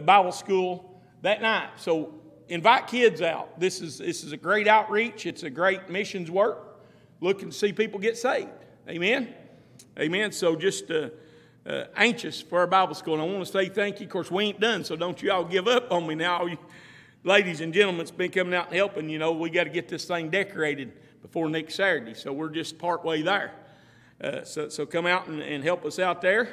Bible school that night. So invite kids out. This is a great outreach. It's a great missions work. Looking to see people get saved. Amen? Amen. So just anxious for our Bible school. And I want to say thank you. Of course, we ain't done, so don't you all give up on me now. You ladies and gentlemen that's been coming out and helping, we got to get this thing decorated before next Saturday. So we're just part way there. So come out and help us out there.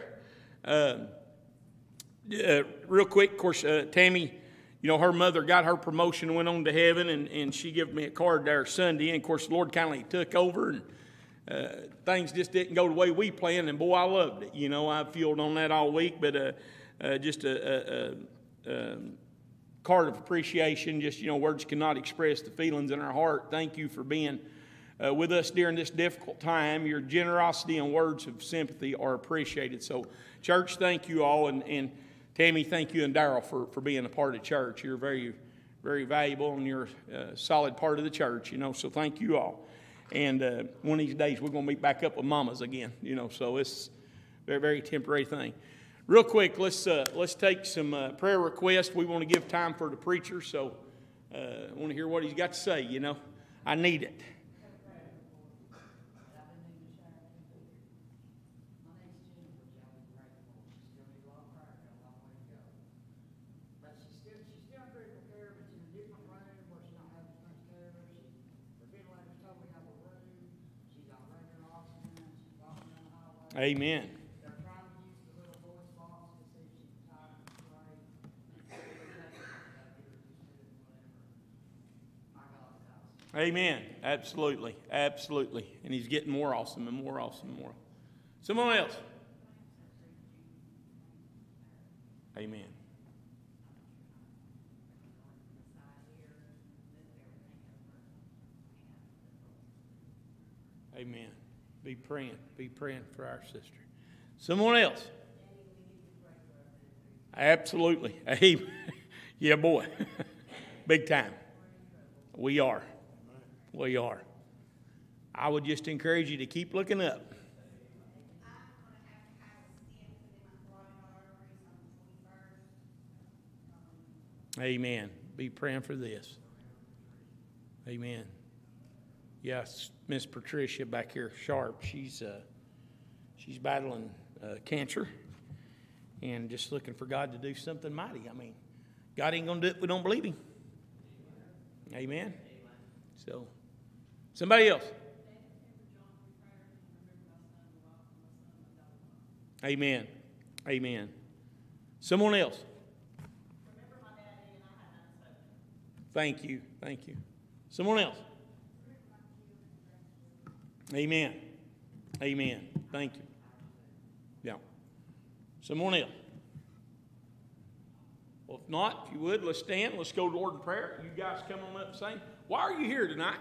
Real quick, of course, Tammy, her mother got her promotion, went on to heaven, and she gave me a card there Sunday. And, of course, the Lord kindly took over, and things just didn't go the way we planned. And, boy, I loved it. I fueled on that all week, but just a card of appreciation, just, words cannot express the feelings in our heart. Thank you for being with us during this difficult time. Your generosity and words of sympathy are appreciated. So, church, thank you all. And Tammy, thank you, and Darrell for being a part of church. You're very, very valuable, and you're a solid part of the church, so thank you all. And one of these days, we're going to meet back up with mamas again, so it's a very, very temporary thing. Real quick, let's take some prayer requests. We want to give time for the preacher, so I want to hear what he's got to say, I need it. Amen. Amen. Absolutely. Absolutely. And he's getting more awesome and more awesome and more. Someone else. Amen. Amen. Be praying for our sister. Someone else. Absolutely. Amen. Yeah, boy. Big time. We are. We are. I would just encourage you to keep looking up. Amen. Be praying for this. Amen. Yes, Miss Patricia back here, Sharp. She's battling cancer, and just looking for God to do something mighty. God ain't gonna do it if we don't believe Him. Amen. So, somebody else. Amen. Amen. Someone else. Thank you. Thank you. Someone else. Amen. Amen. Thank you. Yeah. Someone else. Well, if not, if you would, let's stand. Let's go to the Lord in prayer. You guys come on up and sing. Why are you here tonight?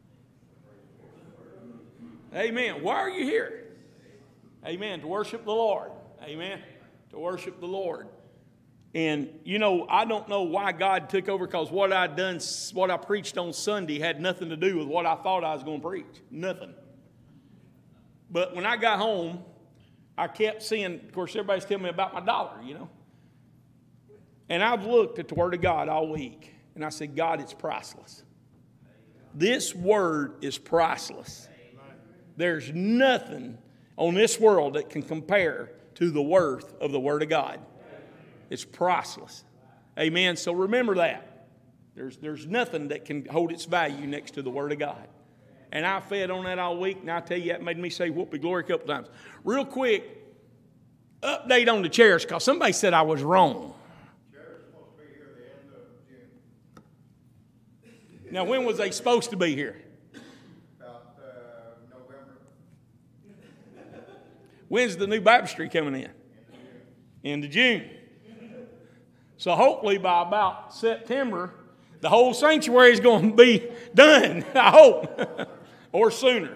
Amen. Why are you here? Amen. To worship the Lord. Amen. To worship the Lord. And, I don't know why God took over, because what I preached on Sunday had nothing to do with what I thought I was going to preach. Nothing. But when I got home, I kept seeing, of course, everybody's telling me about my dollar, And I've looked at the Word of God all week, and I said, God, it's priceless. This Word is priceless. There's nothing on this world that can compare to the worth of the Word of God. It's priceless. Amen. So remember that. There's nothing that can hold its value next to the Word of God. And I fed on that all week, and I tell you, that made me say whoopee glory a couple times. Real quick, update on the chairs, because somebody said I was wrong. Chairs are supposed to be here at the end of June. Now, when was they supposed to be here? About November. When's the new baptistry coming in? End of June. So hopefully by about September, the whole sanctuary is going to be done, I hope. Or sooner.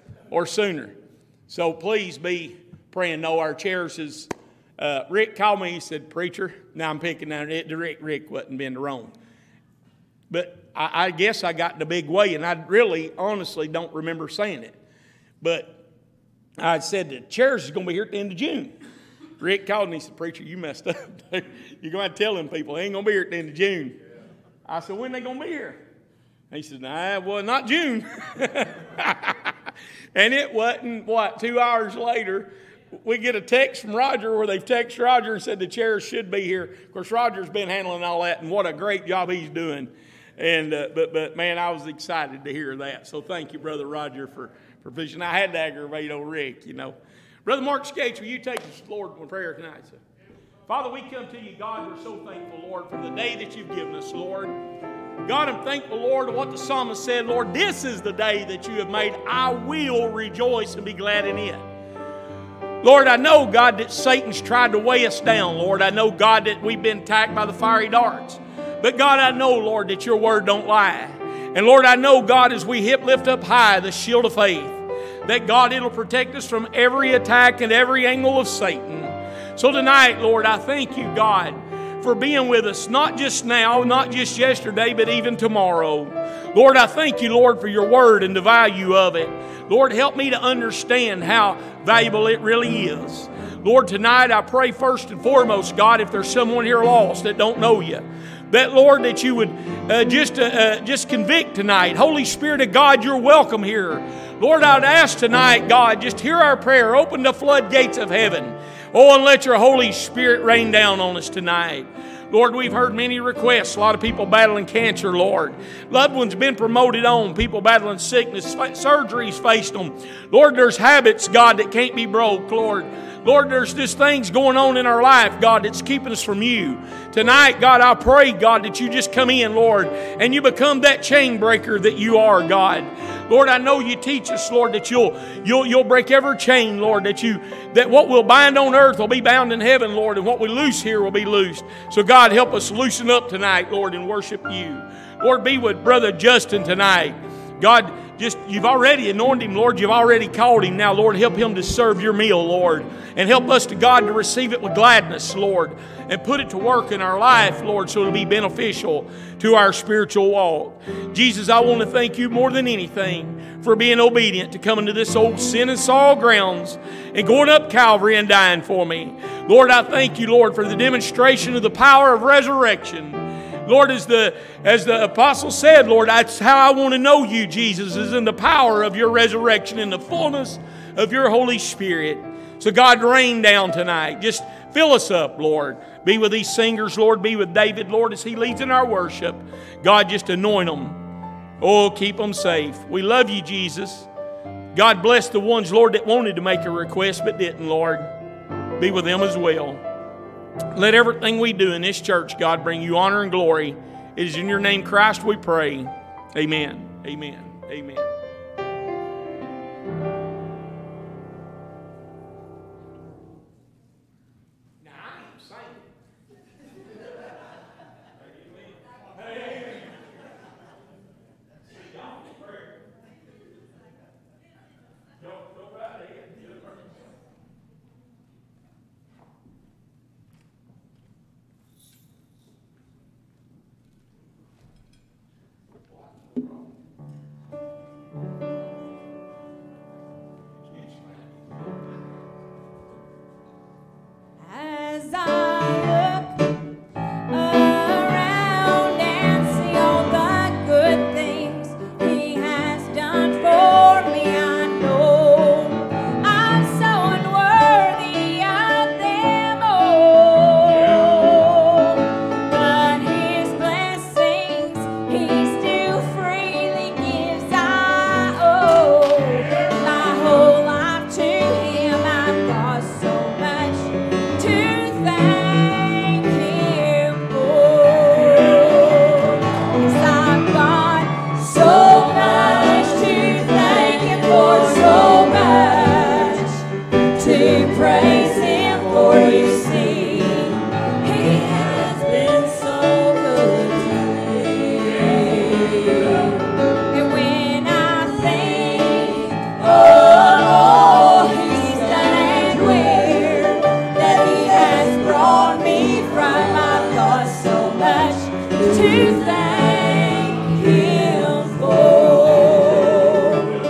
So please be praying. No, our chairs is, Rick called me, he said, preacher, now I'm picking on it. Rick wasn't being wrong. But I guess I got in a big way, and I really, honestly don't remember saying it. But I said the chairs is going to be here at the end of June. Rick called and he said, "Preacher, you messed up. You're going to tell them people they ain't going to be here at the end of June." I said, "When they going to be here?" And he said, "Nah, well, not June." And it wasn't, 2 hours later, we get a text from Roger where they've texted Roger and said the chairs should be here. Of course, Roger's been handling all that, and what a great job he's doing. And but man, I was excited to hear that. So thank you, Brother Roger, for vision. I had to aggravate old Rick, you know. Brother Mark Skates, will you take us, Lord, in prayer tonight, sir? Father, we come to you, God. We're so thankful, Lord, for the day that you've given us, Lord. God, I'm thankful, Lord, of what the psalmist said. Lord, this is the day that you have made. I will rejoice and be glad in it. Lord, I know, God, that Satan's tried to weigh us down, Lord. I know, God, that we've been attacked by the fiery darts. But, God, I know, Lord, that your word don't lie. And, Lord, I know, God, as we lift up high the shield of faith, that, God, it'll protect us from every attack and every angle of Satan. So tonight, Lord, I thank you, God, for being with us, not just now, not just yesterday, but even tomorrow. Lord, I thank you, Lord, for your word and the value of it. Lord, help me to understand how valuable it really is. Lord, tonight I pray first and foremost, God, if there's someone here lost that don't know you, that, Lord, that you would just convict tonight. Holy Spirit of God, you're welcome here. Lord, I'd ask tonight, God, just hear our prayer. Open the floodgates of heaven. Oh, and let your Holy Spirit rain down on us tonight. Lord, we've heard many requests. A lot of people battling cancer, Lord. Loved ones been promoted on. People battling sickness. Surgeries faced them. Lord, there's habits, God, that can't be broke, Lord. Lord, there's just things going on in our life, God, that's keeping us from you. Tonight, God, I pray, God, that you just come in, Lord, and you become that chain breaker that you are, God. Lord, I know you teach us, Lord, that you'll break every chain, Lord, that what we'll bind on earth will be bound in heaven, Lord, and what we loose here will be loosed. So, God, help us loosen up tonight, Lord, and worship you. Lord, be with Brother Justin tonight. God, you've already anointed him, Lord. You've already called him. Now, Lord, help him to serve your meal, Lord. And help us, to God, to receive it with gladness, Lord. And put it to work in our life, Lord, so it'll be beneficial to our spiritual walk. Jesus, I want to thank you more than anything for being obedient to coming to this old sin and sorrow grounds and going up Calvary and dying for me. Lord, I thank you, Lord, for the demonstration of the power of resurrection. Lord, as the apostle said, Lord, that's how I want to know you, Jesus, is in the power of your resurrection, in the fullness of your Holy Spirit. So God, rain down tonight. Just fill us up, Lord. Be with these singers, Lord. Be with David, Lord, as he leads in our worship. God, just anoint them. Oh, keep them safe. We love you, Jesus. God, bless the ones, Lord, that wanted to make a request but didn't, Lord. Be with them as well. Let everything we do in this church, God, bring you honor and glory. It is in your name, Christ, we pray. Amen. Amen. Amen.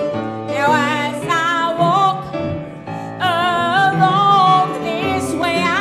Now as I walk along this way,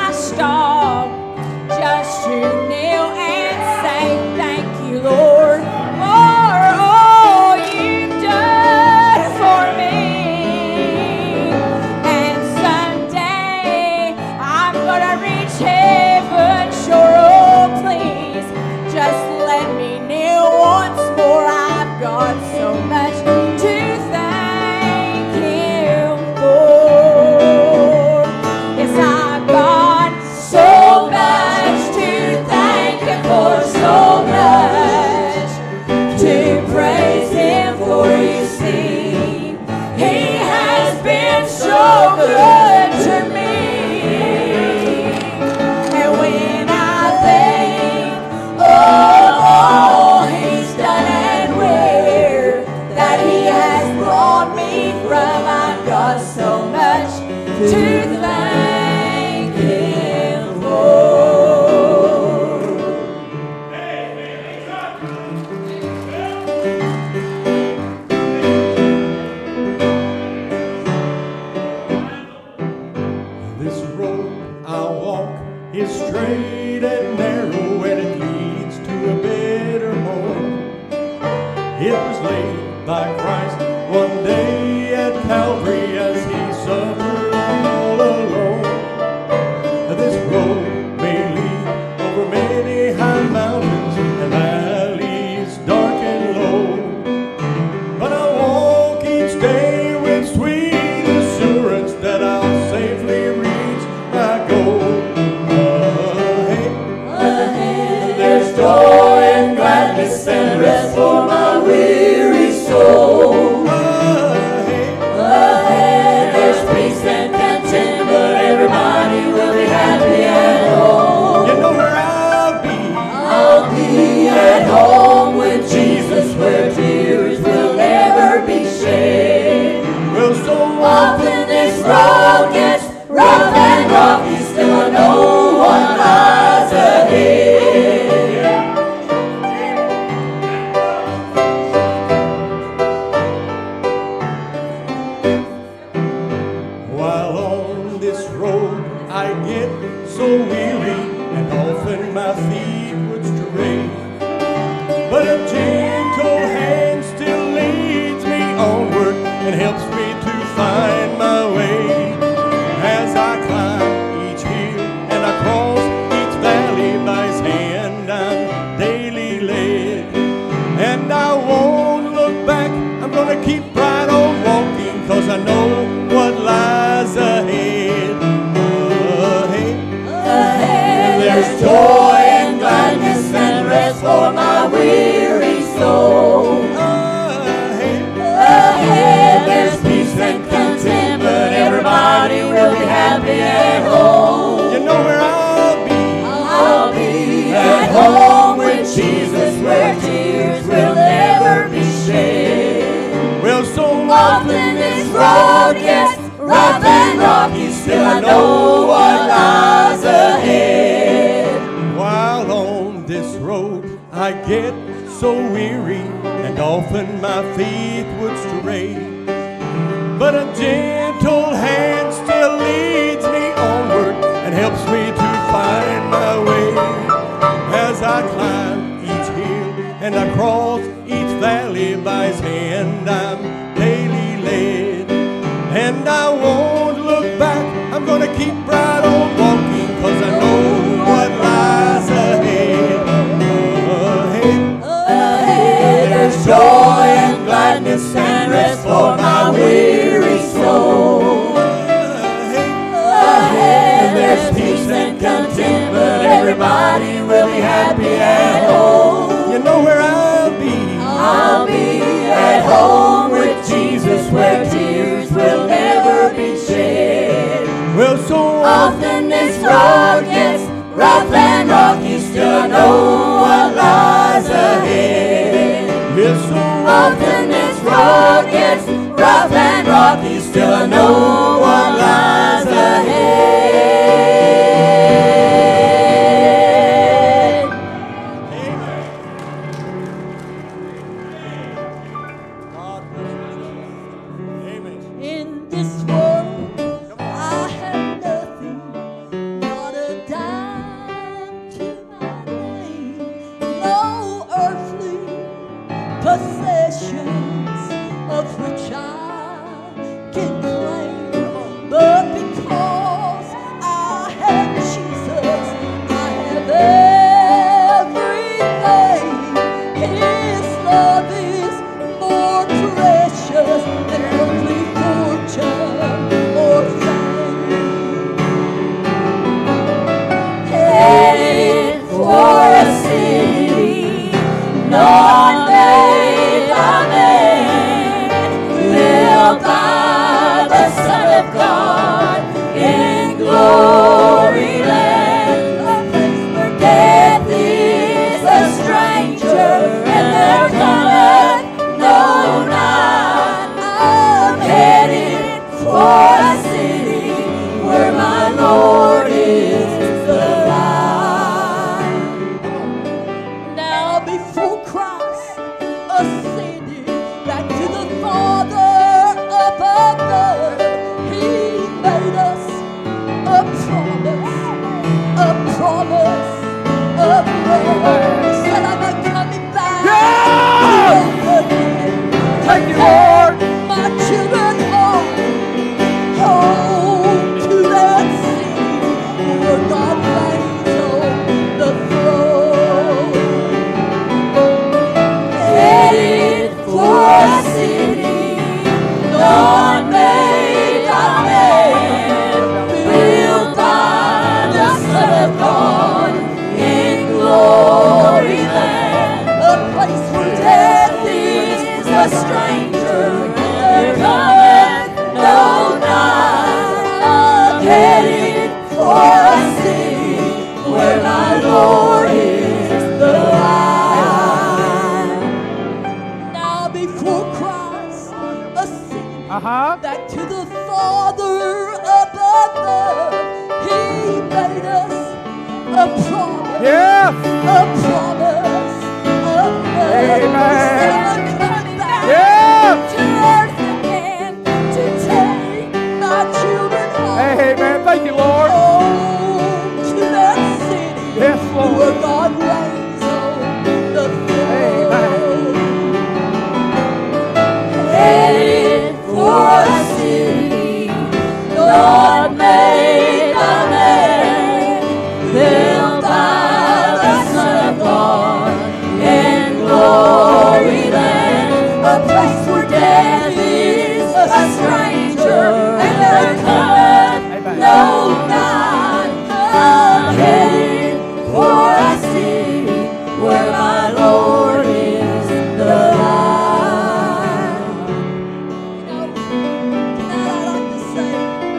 many high mountains and valleys dark and low, but I walk each day with sweet assurance that I'll safely reach my goal. Ahead, there's joy and gladness and rest for my weary soul. Ahead, there's peace and content, but everybody will be happy at home. You know where I'll be at home with Jesus, where tears will never be shed. Well, so often this road gets rough and rocky, still I know what lies ahead. While on this road I get so weary, and often my feet would stray, but a gentle hand still leads me onward and helps me to find my way. As I climb each hill and I cross each valley, by His hand I'm daily led, and I won't look back. I'm gonna keep right on walking, 'cause I know what lies ahead. Ahead, there's joy and gladness and rest for my weary soul. Ahead, there's peace and content, but everybody will be happy at home. You know where I'll be at home with Jesus, where tears will never be shed. Well, so often this road gets rough and rocky, still I know what lies ahead. While on this road I get so weary, and often my feet would stray, but a gentle hand still leads me onward and helps me to find my way. As I climb each hill and I cross each valley, by His hand I'm daily led, and I won't look back. I'm gonna keep right on walking, 'cause I know what lies ahead. Ahead, there's joy and gladness and rest for my weary soul. Ahead, there's peace and content, but everybody will be happy at home. You know where I'll be at home with Jesus, where tears will never be shed. Well, so often this road gets rough and rocky, still I know what lies ahead. Yes, so often this road gets rough and rocky, still I know what lies ahead. Amen. God bless you. Amen. In this world, I have nothing, not a Yes. A promise of love. Amen. He said, I'm coming back Yes. to earth again to take my children home. Amen. Thank you, Lord. Home to that city. Yes, Lord. Where God reigns on the throne. Headed for a city God made by man, built by the Son of God in glory land, a place where death is a stranger and there cometh no night. I'm headed for a city where my Lord is the light. I'd like to say,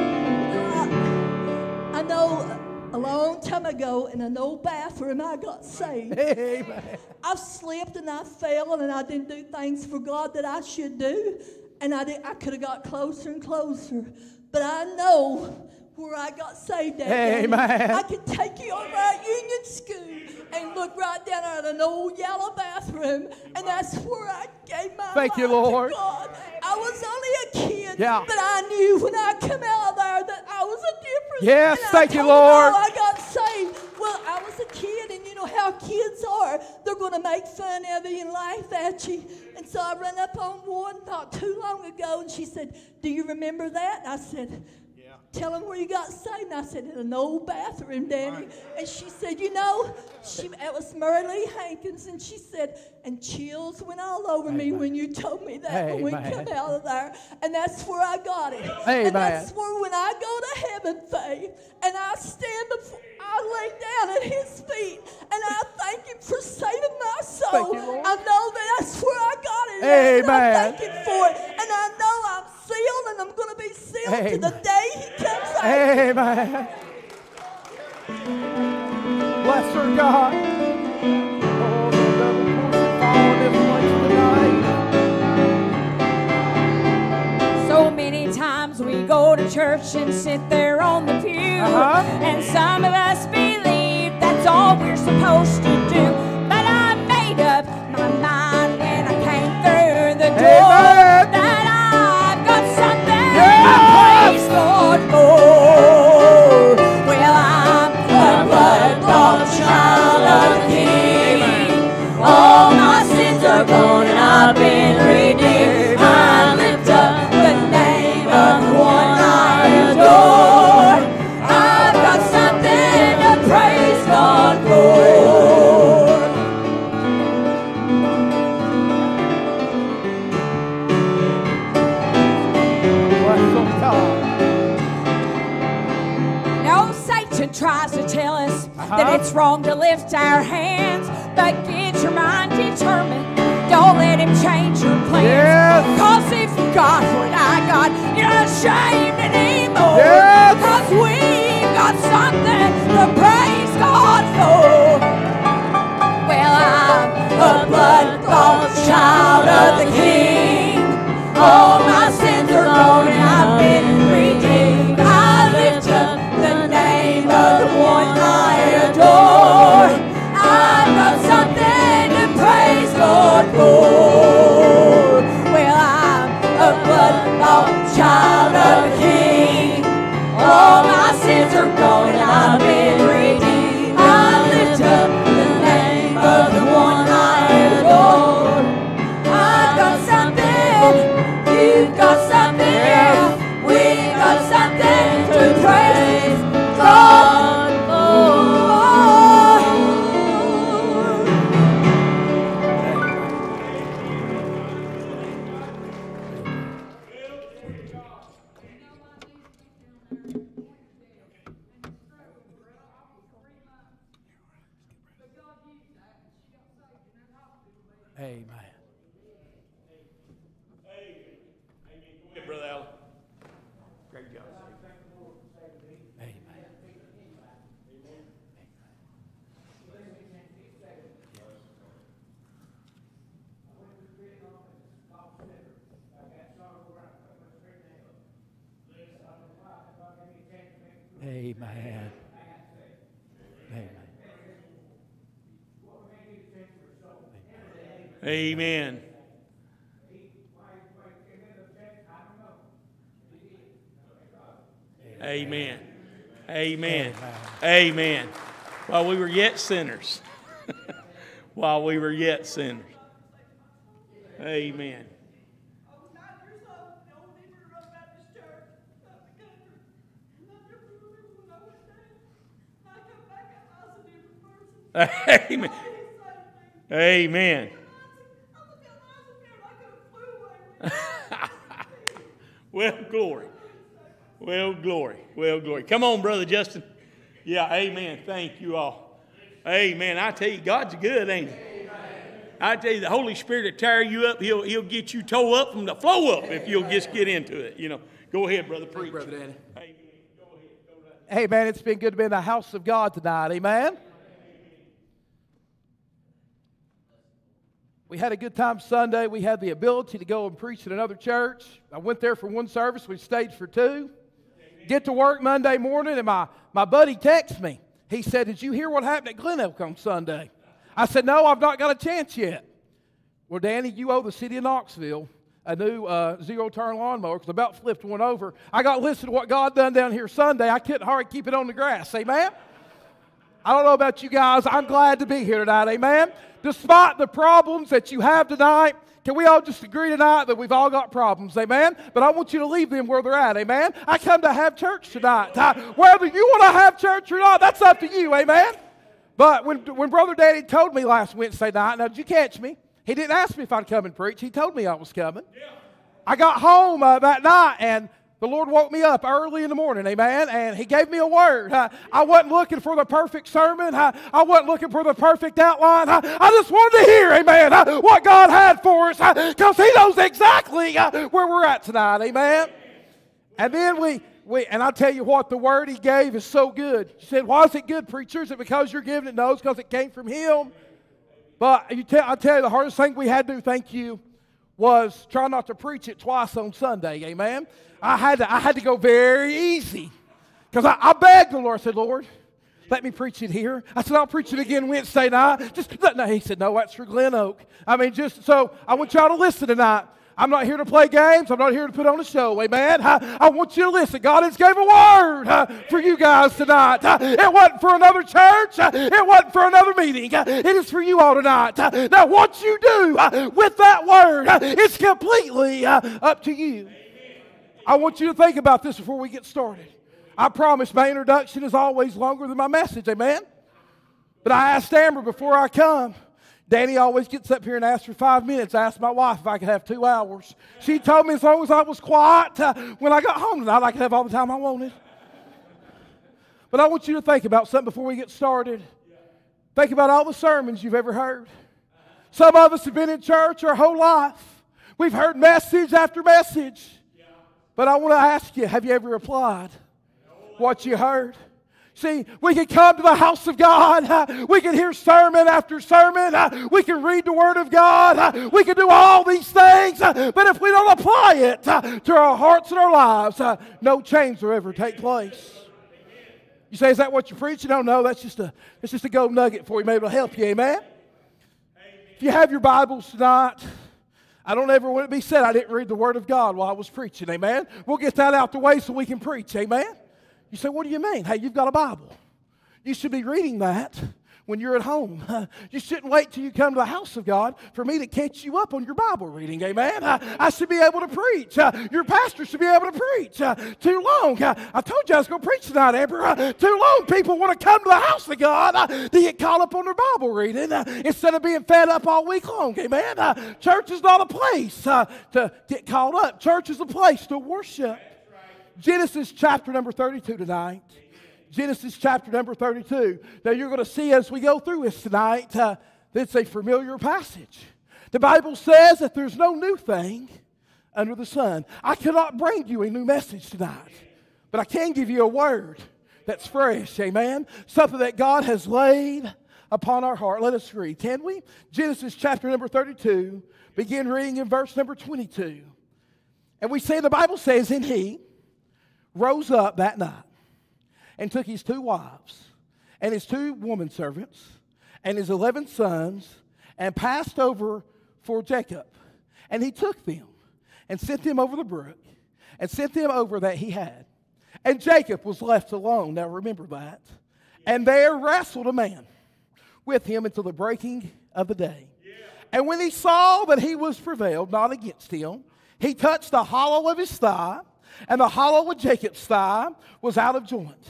I know a long time ago in an old bathroom I got saved. Amen. I slipped and I fell and I didn't do things for God that I should do. And I could have got closer and closer. But I know where I got saved at. Amen. I could take you over at Union School and look right down at an old yellow bathroom. And that's where I gave my Thank you, life Lord. to God. I was only a kid, Yeah. but I knew when I come out of there that I was a difference. Yes, And thank I you, told them Lord. how I got saved. Well, I was a kid, and you know how kids are. They're going to make fun of you and laugh at you. And so I ran up on one not too long ago, and she said, "Do you remember that?" And I said, "Tell them where you got saved." And I said, "In an old bathroom, Danny." And she said, "You know," it was Murray Lee Hankins, and she said, "And chills went all over me when you told me that when we come out of there." And that's where I got it. Amen. And that's where when I go to heaven, Faith, and I stand before, I lay down at His feet, and I thank Him for saving my soul. Thank you, Lord. I know that that's where I got it. Amen. And I thank Him for it. And I know I'm sealed, and I'm going to be sealed to the day He comes out. Amen. Bless her, God. Oh, the double portion fall in this place tonight. So many times we go to church and sit there on the pew, and some of us believe that's all we're supposed to do. But I made up my mind when I came through the door that I've got something to praise God for. Well, I'm a blood-bought child of the King. All my sins are gone and I've been redeemed. I lift up the name of the one I adore. I've got something to praise God for. Bless her, God. No, Satan tries to tell us that it's wrong to lift our hands, but get your mind determined. Don't let him change your plans. Yes. Cause if you got what I got, you're not ashamed anymore. Yes. Cause we've got something to praise God for. Well, I'm a blood-bought child of the King. All my sins are gone and I've been redeemed. I lift up the name of the one I adore. I've got something to praise God for. Well, I'm a blood-bought child of the King. All my sins are gone and I've been redeemed. I lift up the name of the one I adore. I've got something, you've got something, we've got something to praise God for. Amen. Go ahead, Brother Allen. Great job. Amen. Amen. Amen. Amen. Amen. Amen. Amen. While we were yet sinners. While we were yet sinners. Amen. Amen. Amen. Well, glory. Well, glory. Well, glory. Come on, Brother Justin. Yeah, amen. Thank you all. Amen. I tell you, God's good, ain't he? I tell you, the Holy Spirit will tear you up. He'll get you toe up from the flow up if you'll just get into it. You know. Go ahead, Brother Preach. Brother Danny. Amen. Go ahead. Hey, man, it's been good to be in the house of God tonight. Amen. We had a good time Sunday. We had the ability to go and preach at another church. I went there for one service. We stayed for two. Get to work Monday morning, and my buddy texts me. He said, "Did you hear what happened at Glen Oak on Sunday?" I said, "No, I've not got a chance yet." "Well, Danny, you owe the city of Knoxville a new zero-turn lawnmower because I about flipped one over. I got listened to what God done down here Sunday. I couldn't hardly keep it on the grass." Amen? I don't know about you guys. I'm glad to be here tonight. Amen? Despite the problems that you have tonight, can we all just agree tonight that we've all got problems? Amen? But I want you to leave them where they're at. Amen? I come to have church tonight. Whether you want to have church or not, that's up to you. Amen? But when Brother Danny told me last Wednesday night, now did you catch me? He didn't ask me if I'd come and preach. He told me I was coming. Yeah. I got home that night, and the Lord woke me up early in the morning, amen, and He gave me a word. I wasn't looking for the perfect sermon. I wasn't looking for the perfect outline. I just wanted to hear, amen, what God had for us, because He knows exactly where we're at tonight, amen. And then and I'll tell you what, the word He gave is so good. He said, "Why is it good, preacher? Is it because you're giving it?" No, it's because it came from Him. But I'll tell you, the hardest thing we had to do, thank you, was try not to preach it twice on Sunday, amen. I had to go very easy because I begged the Lord. I said, "Lord, let me preach it here." I said, "I'll preach it again Wednesday night." No, He said, "No, that's for Glen Oak." I mean, so I want y'all to listen tonight. I'm not here to play games. I'm not here to put on a show, amen. I want you to listen. God has gave a word for you guys tonight. It wasn't for another church. It wasn't for another meeting. It is for you all tonight. Now, what you do with that word is completely up to you. I want you to think about this before we get started. I promise my introduction is always longer than my message, amen? But I asked Amber before I come. Danny always gets up here and asks for 5 minutes. I asked my wife if I could have 2 hours. She told me as long as I was quiet when I got home tonight, I could have all the time I wanted. But I want you to think about something before we get started. Think about all the sermons you've ever heard. Some of us have been in church our whole life. We've heard message after message. But I want to ask you, have you ever applied what you heard? See, we can come to the house of God. We can hear sermon after sermon. We can read the Word of God. We can do all these things. But if we don't apply it to our hearts and our lives, no change will ever take place. You say, "Is that what you're preaching?" Oh, no, that's just a gold nugget for you. Maybe it'll help you, amen? If you have your Bibles tonight, I don't ever want it to be said I didn't read the Word of God while I was preaching, amen? We'll get that out the way so we can preach, amen? You say, "What do you mean?" Hey, you've got a Bible. You should be reading that when you're at home. You shouldn't wait till you come to the house of God for me to catch you up on your Bible reading, amen? I should be able to preach. Your pastor should be able to preach. Too long. I told you I was going to preach tonight, Amber. Too long people want to come to the house of God to get caught up on their Bible reading instead of being fed up all week long, amen? Church is not a place to get caught up. Church is a place to worship. Genesis chapter number 32 tonight. Genesis chapter number 32. Now you're going to see as we go through this tonight, it's a familiar passage. The Bible says that there's no new thing under the sun. I cannot bring you a new message tonight, but I can give you a word that's fresh, amen? Something that God has laid upon our heart. Let us read, can we? Genesis chapter number 32, begin reading in verse number 22. And we say, the Bible says, "And he rose up that night and took his 2 wives and his 2 woman servants and his 11 sons and passed over for Jacob. And he took them and sent them over the brook and sent them over that he had. And Jacob was left alone. Now remember that. And there wrestled a man with him until the breaking of the day. And when he saw that he was prevailed not against him, he touched the hollow of his thigh, and the hollow of Jacob's thigh was out of joint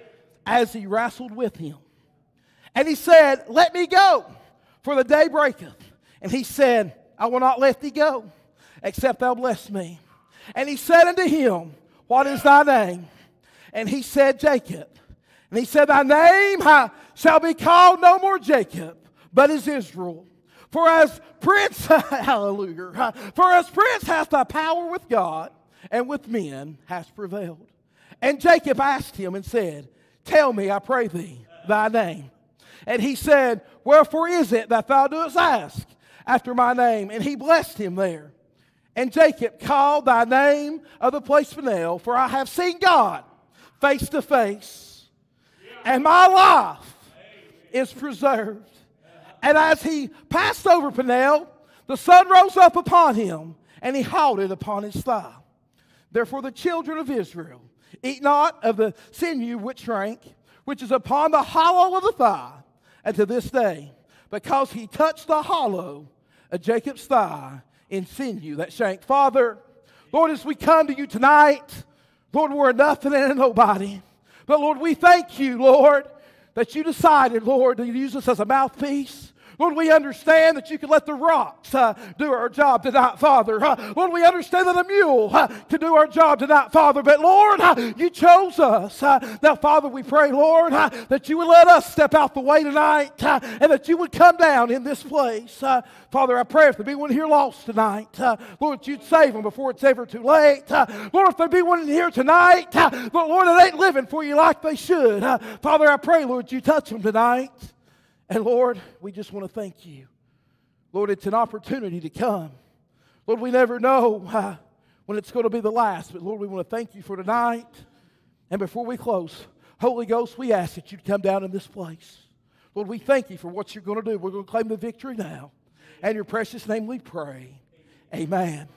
as he wrestled with him. And he said, let me go, for the day breaketh. And he said, I will not let thee go, except thou bless me. And he said unto him, what is thy name? And he said, Jacob. And he said, thy name shall be called no more Jacob, but is Israel. For as prince, hallelujah, for as prince hath thy power with God, and with men hast prevailed. And Jacob asked him and said, tell me, I pray thee, thy name. And he said, wherefore is it that thou dost ask after my name? And he blessed him there. And Jacob called thy name of the place Peniel, for I have seen God face to face, and my life is preserved. And as he passed over Peniel, the sun rose up upon him, and he halted upon his thigh. Therefore the children of Israel eat not of the sinew which shrank, which is upon the hollow of the thigh, and to this day, because he touched the hollow of Jacob's thigh in sinew that shrank. Father, Lord, as we come to you tonight, Lord, we're nothing and a nobody. But Lord, we thank you, Lord, that you decided, Lord, to use us as a mouthpiece. Lord, we understand that you can let the rocks do our job tonight, Father. Lord, we understand that a mule can do our job tonight, Father. But Lord, you chose us. Now, Father, we pray, Lord, that you would let us step out the way tonight and that you would come down in this place. Father, I pray if there be one here lost tonight, Lord, that you'd save them before it's ever too late. Lord, if there be one in here tonight, but Lord, that ain't living for you like they should. Father, I pray, Lord, you touch them tonight. And Lord, we just want to thank you. Lord, it's an opportunity to come. Lord, we never know when it's going to be the last. But Lord, we want to thank you for tonight. And before we close, Holy Ghost, we ask that you'd come down in this place. Lord, we thank you for what you're going to do. We're going to claim the victory now. In your precious name we pray. Amen.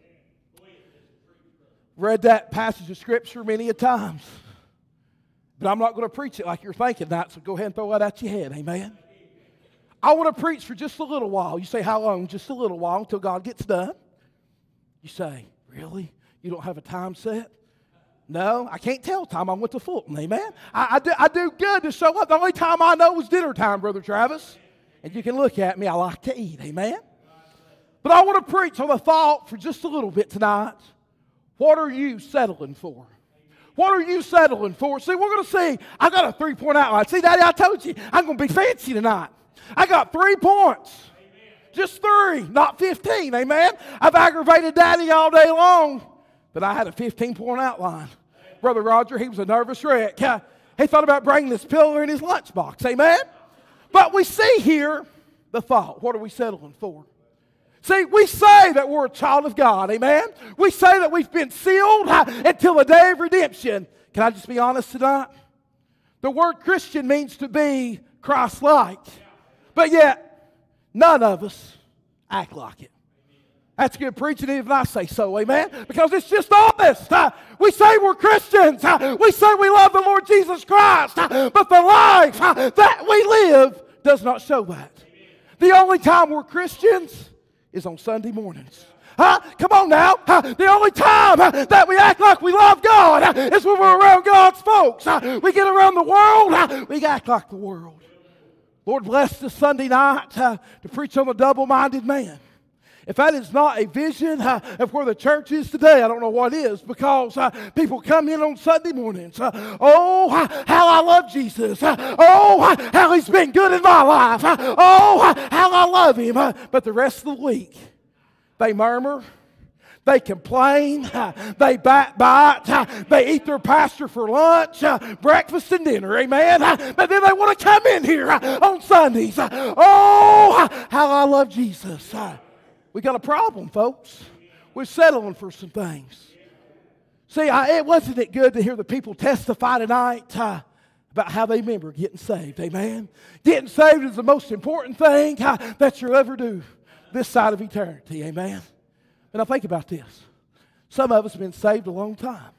Read that passage of Scripture many a times. But I'm not going to preach it like you're thinking that, so go ahead and throw that out your head. Amen? I want to preach for just a little while. You say, how long? Just a little while until God gets done. You say, really? You don't have a time set? No, I can't tell time. I went to Fulton. Amen? I do good to show up. The only time I know is dinner time, Brother Travis. And you can look at me. I like to eat. Amen? But I want to preach on a thought for just a little bit tonight. What are you settling for? What are you settling for? See, we're going to see, I got a 3-point outline. See, Daddy, I told you, I'm going to be fancy tonight. I got 3 points. Amen. Just 3, not 15. Amen? I've aggravated Daddy all day long, but I had a 15-point outline. Amen. Brother Roger, he was a nervous wreck. He thought about bringing this pillow in his lunchbox. Amen? But we see here the thought. What are we settling for? See, we say that we're a child of God, amen? We say that we've been sealed until the day of redemption. Can I just be honest tonight? The word Christian means to be Christ-like. But yet, none of us act like it. That's good preaching even if I say so, amen? Because it's just honest. We say we're Christians. We say we love the Lord Jesus Christ. But the life that we live does not show that. The only time we're Christians is on Sunday mornings. Come on now. The only time that we act like we love God is when we're around God's folks. We get around the world, we act like the world. Lord, bless this Sunday night to preach on the double-minded man. If that is not a vision of where the church is today, I don't know what is, because people come in on Sunday mornings. Oh, how I love Jesus. Oh, how he's been good in my life. Oh, how I love him. But the rest of the week, they murmur, they complain, they backbite, they eat their pastor for lunch, breakfast and dinner, amen? But then they want to come in here on Sundays. Oh, how I love Jesus. We got a problem, folks. We're settling for some things. See, wasn't it good to hear the people testify tonight about how they remember getting saved, amen? Getting saved is the most important thing that you'll ever do this side of eternity, amen? And now think about this. Some of us have been saved a long time.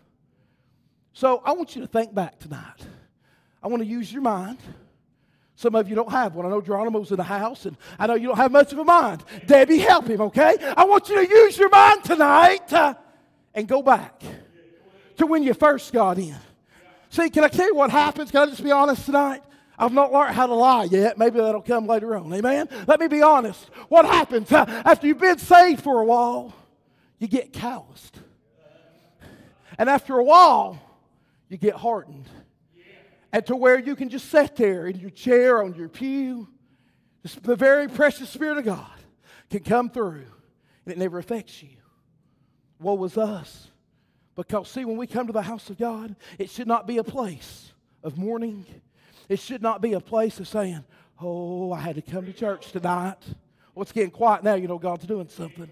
So I want you to think back tonight. I want to use your mind. Some of you don't have one. I know Geronimo's in the house, and I know you don't have much of a mind. Debbie, help him, okay? I want you to use your mind tonight and go back to when you first got in. See, can I tell you what happens? Can I just be honest tonight? I've not learned how to lie yet. Maybe that'll come later on. Amen? Let me be honest. What happens after you've been saved for a while? You get calloused. And after a while, you get hardened. And to where you can just sit there in your chair, on your pew. The very precious Spirit of God can come through, and it never affects you. Woe was us. Because, see, when we come to the house of God, it should not be a place of mourning. It should not be a place of saying, oh, I had to come to church tonight. Well, it's getting quiet now. You know God's doing something.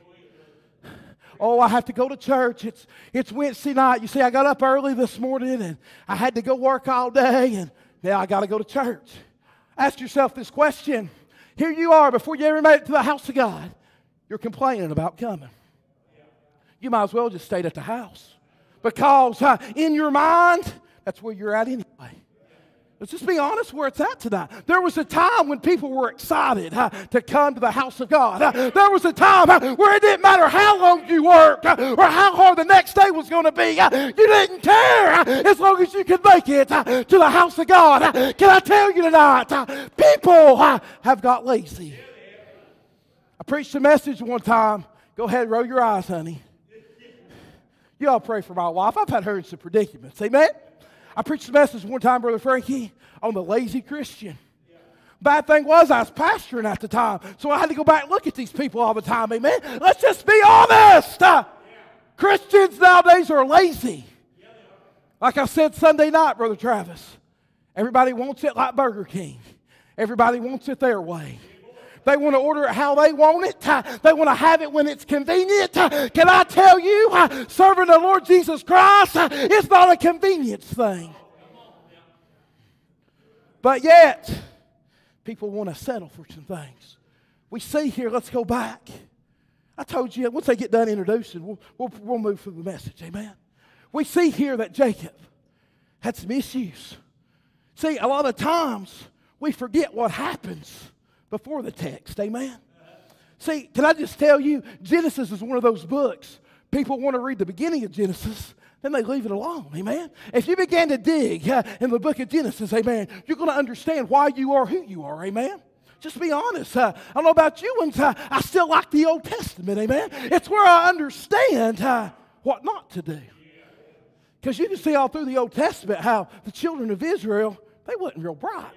Oh, I have to go to church. It's Wednesday night. You see, I got up early this morning, and I had to go work all day, and now I got to go to church. Ask yourself this question. Here you are, before you ever made it to the house of God, you're complaining about coming. You might as well just stay at the house. Because in your mind, that's where you're at anyway. Let's just be honest where it's at tonight. There was a time when people were excited to come to the house of God. There was a time where it didn't matter how long you worked or how hard the next day was going to be. You didn't care as long as you could make it to the house of God. Can I tell you tonight, people have got lazy. I preached a message one time. Go ahead and roll your eyes, honey. You all pray for my wife. I've had her in some predicaments. Amen? I preached a message one time, Brother Frankie, on the lazy Christian. Bad thing was I was pastoring at the time, so I had to go back and look at these people all the time. Amen? Let's just be honest. Christians nowadays are lazy. Like I said Sunday night, Brother Travis, everybody wants it like Burger King. Everybody wants it their way. They want to order it how they want it. They want to have it when it's convenient. Can I tell you, serving the Lord Jesus Christ is not a convenience thing. But yet, people want to settle for some things. We see here, let's go back. I told you, once they get done introducing, we'll move through the message. Amen. We see here that Jacob had some issues. See, a lot of times, we forget what happens before the text, amen? See, can I just tell you, Genesis is one of those books. People want to read the beginning of Genesis, then they leave it alone, amen? If you begin to dig in the book of Genesis, amen, you're going to understand why you are who you are, amen? Just be honest. I don't know about you, and I still like the Old Testament, amen? It's where I understand what not to do. Because you can see all through the Old Testament how the children of Israel, they wasn't real bright.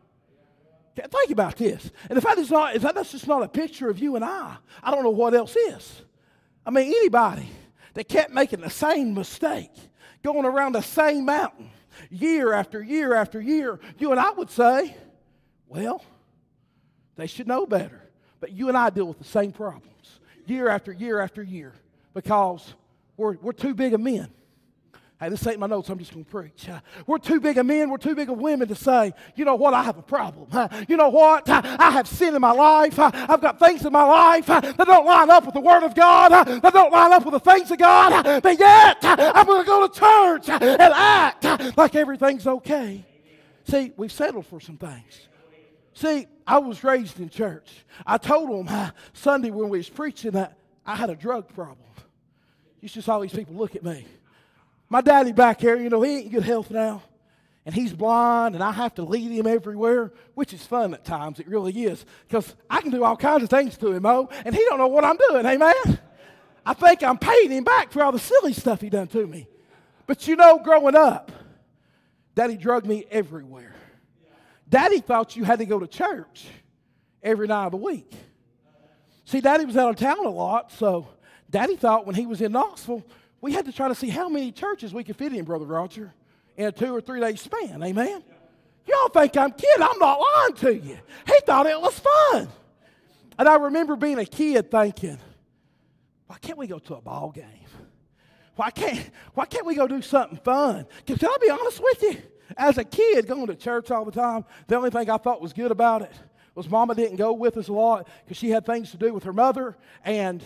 Think about this. And if that's just not a picture of you and I don't know what else is. I mean, anybody that kept making the same mistake, going around the same mountain, year after year after year, you and I would say, well, they should know better. But you and I deal with the same problems, year after year after year, because we're too big of men. Hey, this ain't my notes, I'm just going to preach. We're too big of men, we're too big of women to say, you know what, I have a problem. You know what, I have sin in my life. I've got things in my life that don't line up with the Word of God, that don't line up with the things of God, but yet I'm going to go to church and act like everything's okay. See, we've settled for some things. See, I was raised in church. I told them Sunday when we was preaching that I had a drug problem. You should saw these people look at me. My daddy back here, you know, he ain't in good health now. And he's blind, and I have to lead him everywhere, which is fun at times. It really is. Because I can do all kinds of things to him, and he don't know what I'm doing, amen? I think I'm paying him back for all the silly stuff he done to me. But you know, growing up, Daddy drugged me everywhere. Daddy thought you had to go to church every night of the week. See, Daddy was out of town a lot, so Daddy thought when he was in Knoxville, we had to try to see how many churches we could fit in, Brother Roger, in a 2 or 3 day span. Amen? Y'all think I'm kidding. I'm not lying to you. He thought it was fun. And I remember being a kid thinking, why can't we go to a ball game? Why can't we go do something fun? Can I be honest with you? As a kid going to church all the time, the only thing I thought was good about it was Mama didn't go with us a lot because she had things to do with her mother, and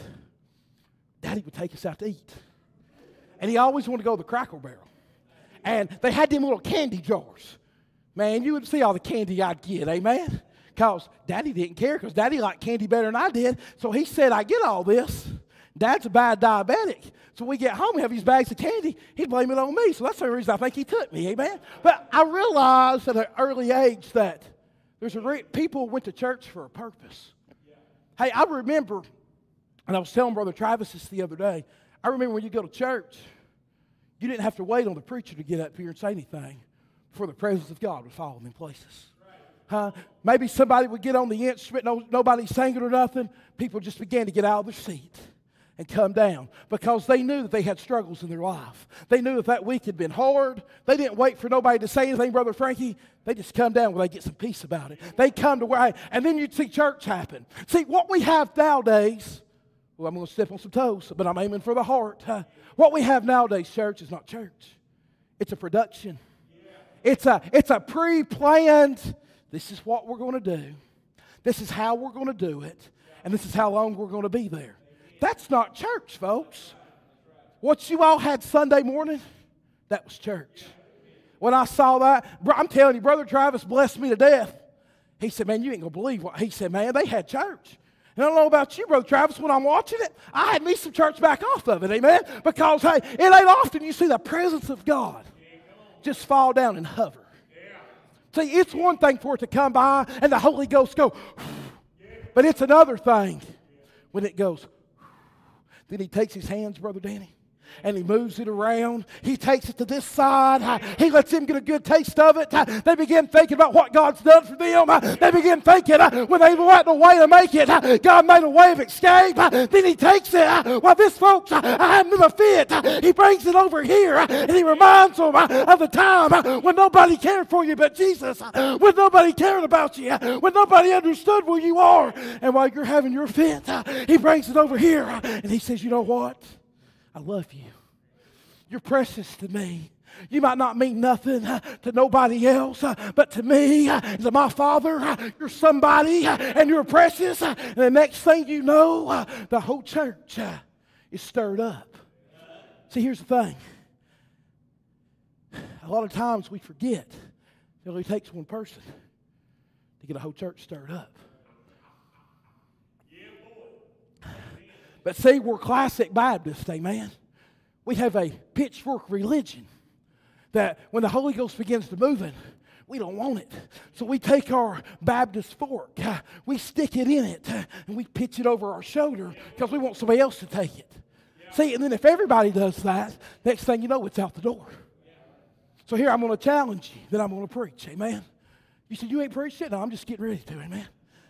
Daddy would take us out to eat. And he always wanted to go to the Cracker Barrel. And they had them little candy jars. Man, you would see all the candy I'd get, amen? Because Daddy didn't care, because Daddy liked candy better than I did. So he said, I get all this. Dad's a bad diabetic. So we get home, we have these bags of candy. He'd blame it on me. So that's the only reason I think he took me, amen? But I realized at an early age that people went to church for a purpose. Hey, I remember, and I was telling Brother Travis this the other day, I remember when you go to church, you didn't have to wait on the preacher to get up here and say anything before the presence of God would fall in them places. Maybe somebody would get on the instrument, nobody singing or nothing. People just began to get out of their seat and come down because they knew that they had struggles in their life. They knew that week had been hard. They didn't wait for nobody to say anything, Brother Frankie. They just come down where they get some peace about it. They come to where, and then you'd see church happen. See, what we have nowadays, well, I'm going to step on some toes, but I'm aiming for the heart. What we have nowadays, church, is not church. It's a production. It's a pre-planned, this is what we're going to do. This is how we're going to do it. And this is how long we're going to be there. That's not church, folks. What you all had Sunday morning, that was church. When I saw that, I'm telling you, Brother Travis blessed me to death. He said, man, you ain't going to believe what. He said, man, they had church. And I don't know about you, Brother Travis, when I'm watching it, I had me some church back off of it, amen? Because, hey, it ain't often you see the presence of God just fall down and hover. See, it's one thing for it to come by and the Holy Ghost go, but it's another thing when it goes. Then he takes his hands, Brother Danny, and he moves it around. He takes it to this side. He lets them get a good taste of it. They begin thinking about what God's done for them. They begin thinking when they went a way to make it, God made a way of escape. Then he takes it. Well, this folks, I had them in a fit. He brings it over here, and he reminds them of the time when nobody cared for you but Jesus, when nobody cared about you, when nobody understood where you are. And while you're having your fit, he brings it over here, and he says, you know what? I love you. You're precious to me. You might not mean nothing to nobody else, but to me, to my Father, you're somebody and you're precious. And the next thing you know, the whole church is stirred up. See, here's the thing. A lot of times we forget it only takes one person to get a whole church stirred up. But see, we're classic Baptists, amen. We have a pitchfork religion that when the Holy Ghost begins to move in, we don't want it. So we take our Baptist fork, we stick it in it, and we pitch it over our shoulder because we want somebody else to take it. See, and then if everybody does that, next thing you know, it's out the door. So here I'm going to challenge you, then I'm going to preach, amen. You said, you ain't preached yet? No, I'm just getting ready to, amen.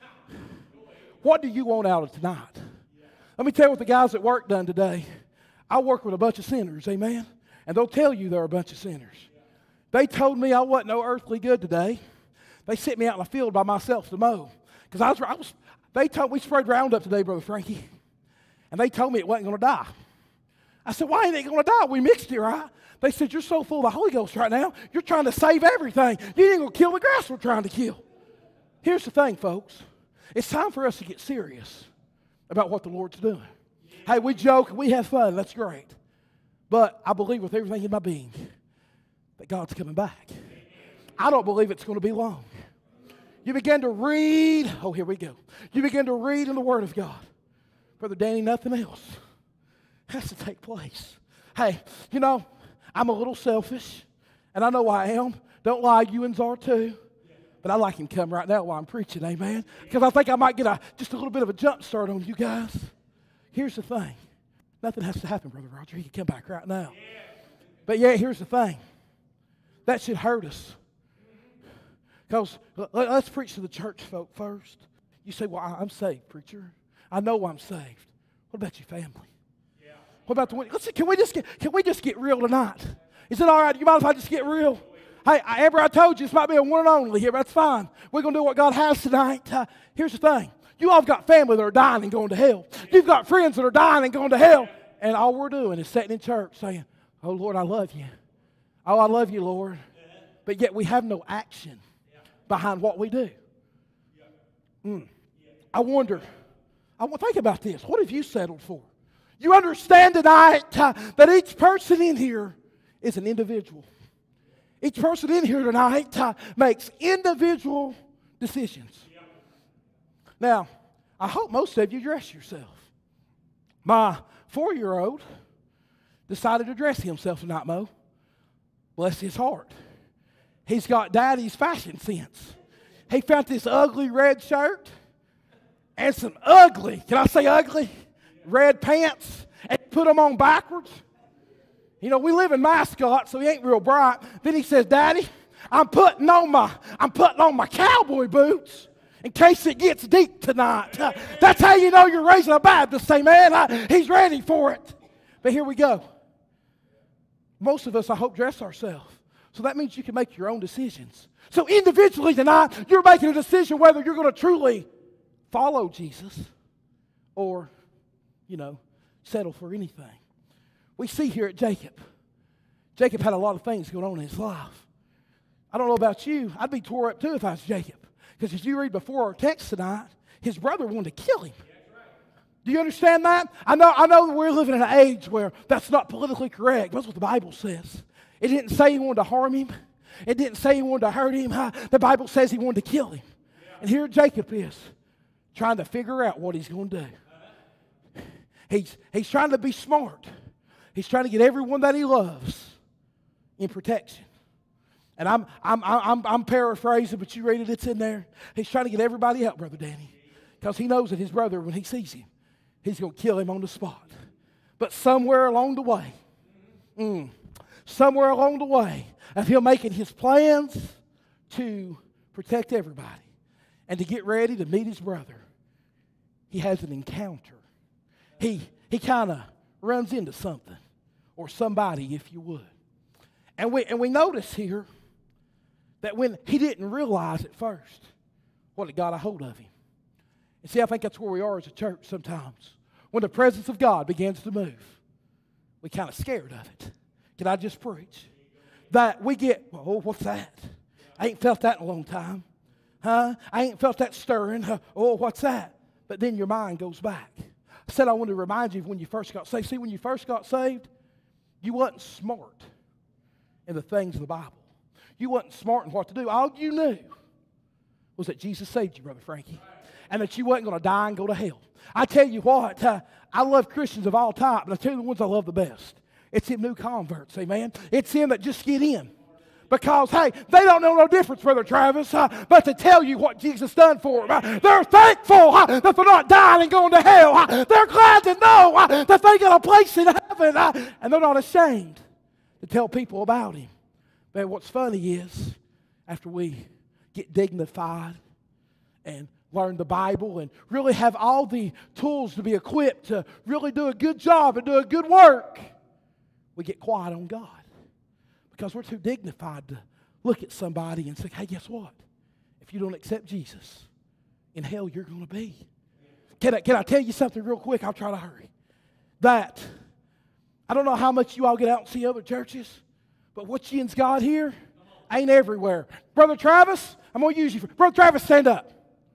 What do you want out of tonight? Let me tell you what the guys at work done today. I work with a bunch of sinners, amen? And they'll tell you they're a bunch of sinners. They told me I wasn't no earthly good today. They sent me out in the field by myself to mow. Because we sprayed Roundup today, Brother Frankie. And they told me it wasn't going to die. I said, why ain't it going to die? We mixed it, right? They said, you're so full of the Holy Ghost right now, you're trying to save everything. You ain't going to kill the grass we're trying to kill. Here's the thing, folks. It's time for us to get serious about what the Lord's doing. Hey, we joke, we have fun, that's great. But I believe with everything in my being that God's coming back. I don't believe it's going to be long. You begin to read, oh, here we go. You begin to read in the Word of God. Brother Danny, nothing else has to take place. Hey, you know, I'm a little selfish, and I know I am. Don't lie, you and are too. But I like him come right now while I'm preaching, amen? Because I think I might get just a little bit of a jump start on you guys. Here's the thing. Nothing has to happen, Brother Roger. He can come back right now. But yeah, here's the thing. That should hurt us. Because let's preach to the church folk first. You say, well, I'm saved, preacher. I know I'm saved. What about your family? What about the one? Listen, can we just get real tonight? Is it all right? You mind if I just get real? Hey, Amber, I told you this might be a one and only here, but that's fine. We're going to do what God has tonight. Here's the thing. You all have got family that are dying and going to hell. You've got friends that are dying and going to hell. And all we're doing is sitting in church saying, oh, Lord, I love you. Oh, I love you, Lord. But yet we have no action behind what we do. I wonder, think about this. What have you settled for? You understand tonight that each person in here is an individual. Each person in here tonight makes individual decisions. Now, I hope most of you dress yourself. My 4-year-old decided to dress himself tonight, Mo. Bless his heart. He's got daddy's fashion sense. He found this ugly red shirt and some ugly, can I say ugly, red pants, and put them on backwards. You know, we live in Mascot, so he ain't real bright. Then he says, Daddy, I'm putting on my cowboy boots in case it gets deep tonight. That's how you know you're raising a Baptist. Say, man, he's ready for it. But here we go. Most of us, I hope, dress ourselves. So that means you can make your own decisions. So individually tonight, you're making a decision whether you're going to truly follow Jesus or, settle for anything. We see here at Jacob. Jacob had a lot of things going on in his life. I don't know about you. I'd be tore up too if I was Jacob. Because as you read before our text tonight, his brother wanted to kill him. Do you understand that? I know that we're living in an age where that's not politically correct. That's what the Bible says. It didn't say he wanted to harm him. It didn't say he wanted to hurt him. The Bible says he wanted to kill him. And here Jacob is trying to figure out what he's going to do. He's trying to be smart. He's trying to get everyone that he loves in protection. And I'm paraphrasing, but you read it, it's in there. He's trying to get everybody out, Brother Danny, because he knows that his brother, when he sees him, he's going to kill him on the spot. But somewhere along the way, of him making his plans to protect everybody and to get ready to meet his brother, he has an encounter. He kind of runs into something or somebody, if you would. And we notice here that when he didn't realize at first what had got a hold of him. And see, I think that's where we are as a church sometimes. When the presence of God begins to move, we kind of scared of it. Can I just preach? That we get, oh, what's that? I ain't felt that in a long time. I ain't felt that stirring. Oh, what's that? But then your mind goes back. I said I want to remind you of when you first got saved. See, when you first got saved, you wasn't smart in the things of the Bible. You wasn't smart in what to do. All you knew was that Jesus saved you, Brother Frankie, and that you wasn't going to die and go to hell. I tell you what, I love Christians of all types, but I tell you the ones I love the best. It's them new converts, amen? It's them that just get in. Because, hey, they don't know no difference, Brother Travis, but to tell you what Jesus done for them. They're thankful that they're not dying and going to hell. They're glad to know that they got a place in heaven, and they're not ashamed to tell people about Him. But what's funny is, after we get dignified and learn the Bible and really have all the tools to be equipped to really do a good job and do a good work, we get quiet on God. Because we're too dignified to look at somebody and say, hey, guess what? If you don't accept Jesus, in hell you're going to be. Can I tell you something real quick? I'll try to hurry. That, I don't know how much you all get out and see other churches, but what you's got here ain't everywhere. Brother Travis, I'm going to use you. Brother Travis, stand up.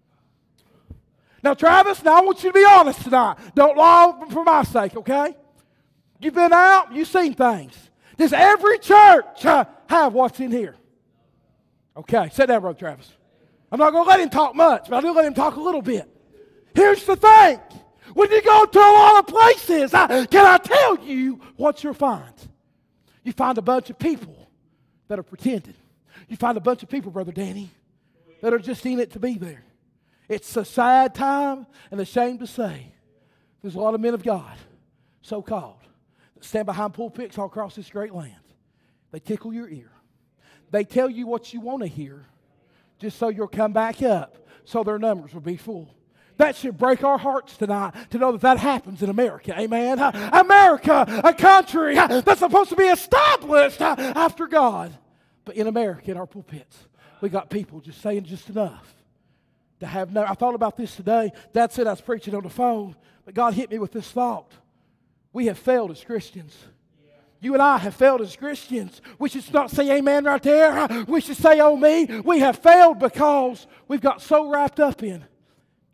Now, Travis, I want you to be honest tonight. Don't lie for my sake, okay? You've been out, you've seen things. Does every church have what's in here? Okay, sit down, Brother Travis. I'm not going to let him talk much, but I do let him talk a little bit. Here's the thing. When you go to a lot of places, can I tell you what you'll find? You find a bunch of people that are pretending. You find a bunch of people, Brother Danny, that are just in it to be there. It's a sad time and a shame to say there's a lot of men of God, so-called, that stand behind pulpits all across this great land. They tickle your ear. They tell you what you want to hear just so you'll come back up so their numbers will be full. That should break our hearts tonight to know that that happens in America. Amen? America, a country that's supposed to be established after God. But in America, in our pulpits, we got people just saying just enough to have no. I thought about this today. Dad said I was preaching on the phone, but God hit me with this thought. We have failed as Christians. You and I have failed as Christians. We should not say amen right there. We should say, oh me. We have failed because we've got so wrapped up in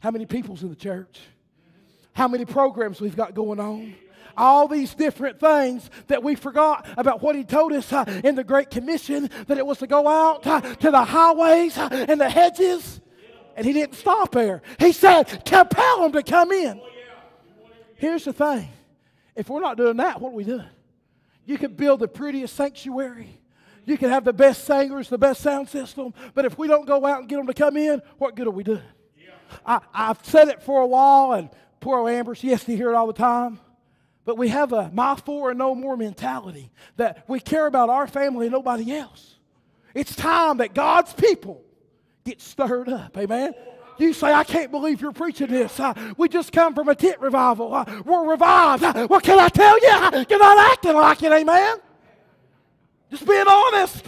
How many people's in the church? How many programs we've got going on? All these different things that we forgot about what He told us in the Great Commission, that it was to go out to the highways and the hedges. And He didn't stop there. He said, compel them to come in. Here's the thing. If we're not doing that, what are we doing? You can build the prettiest sanctuary. You can have the best singers, the best sound system. But if we don't go out and get them to come in, what good are we doing? I've said it for a while, and poor old Amber, she has to hear it all the time. But we have a my for and no more mentality, that we care about our family and nobody else. It's time that God's people get stirred up. Amen? You say, I can't believe you're preaching this. We just come from a tent revival. We're revived. What can I tell you? You're not acting like it. Amen? Just being honest.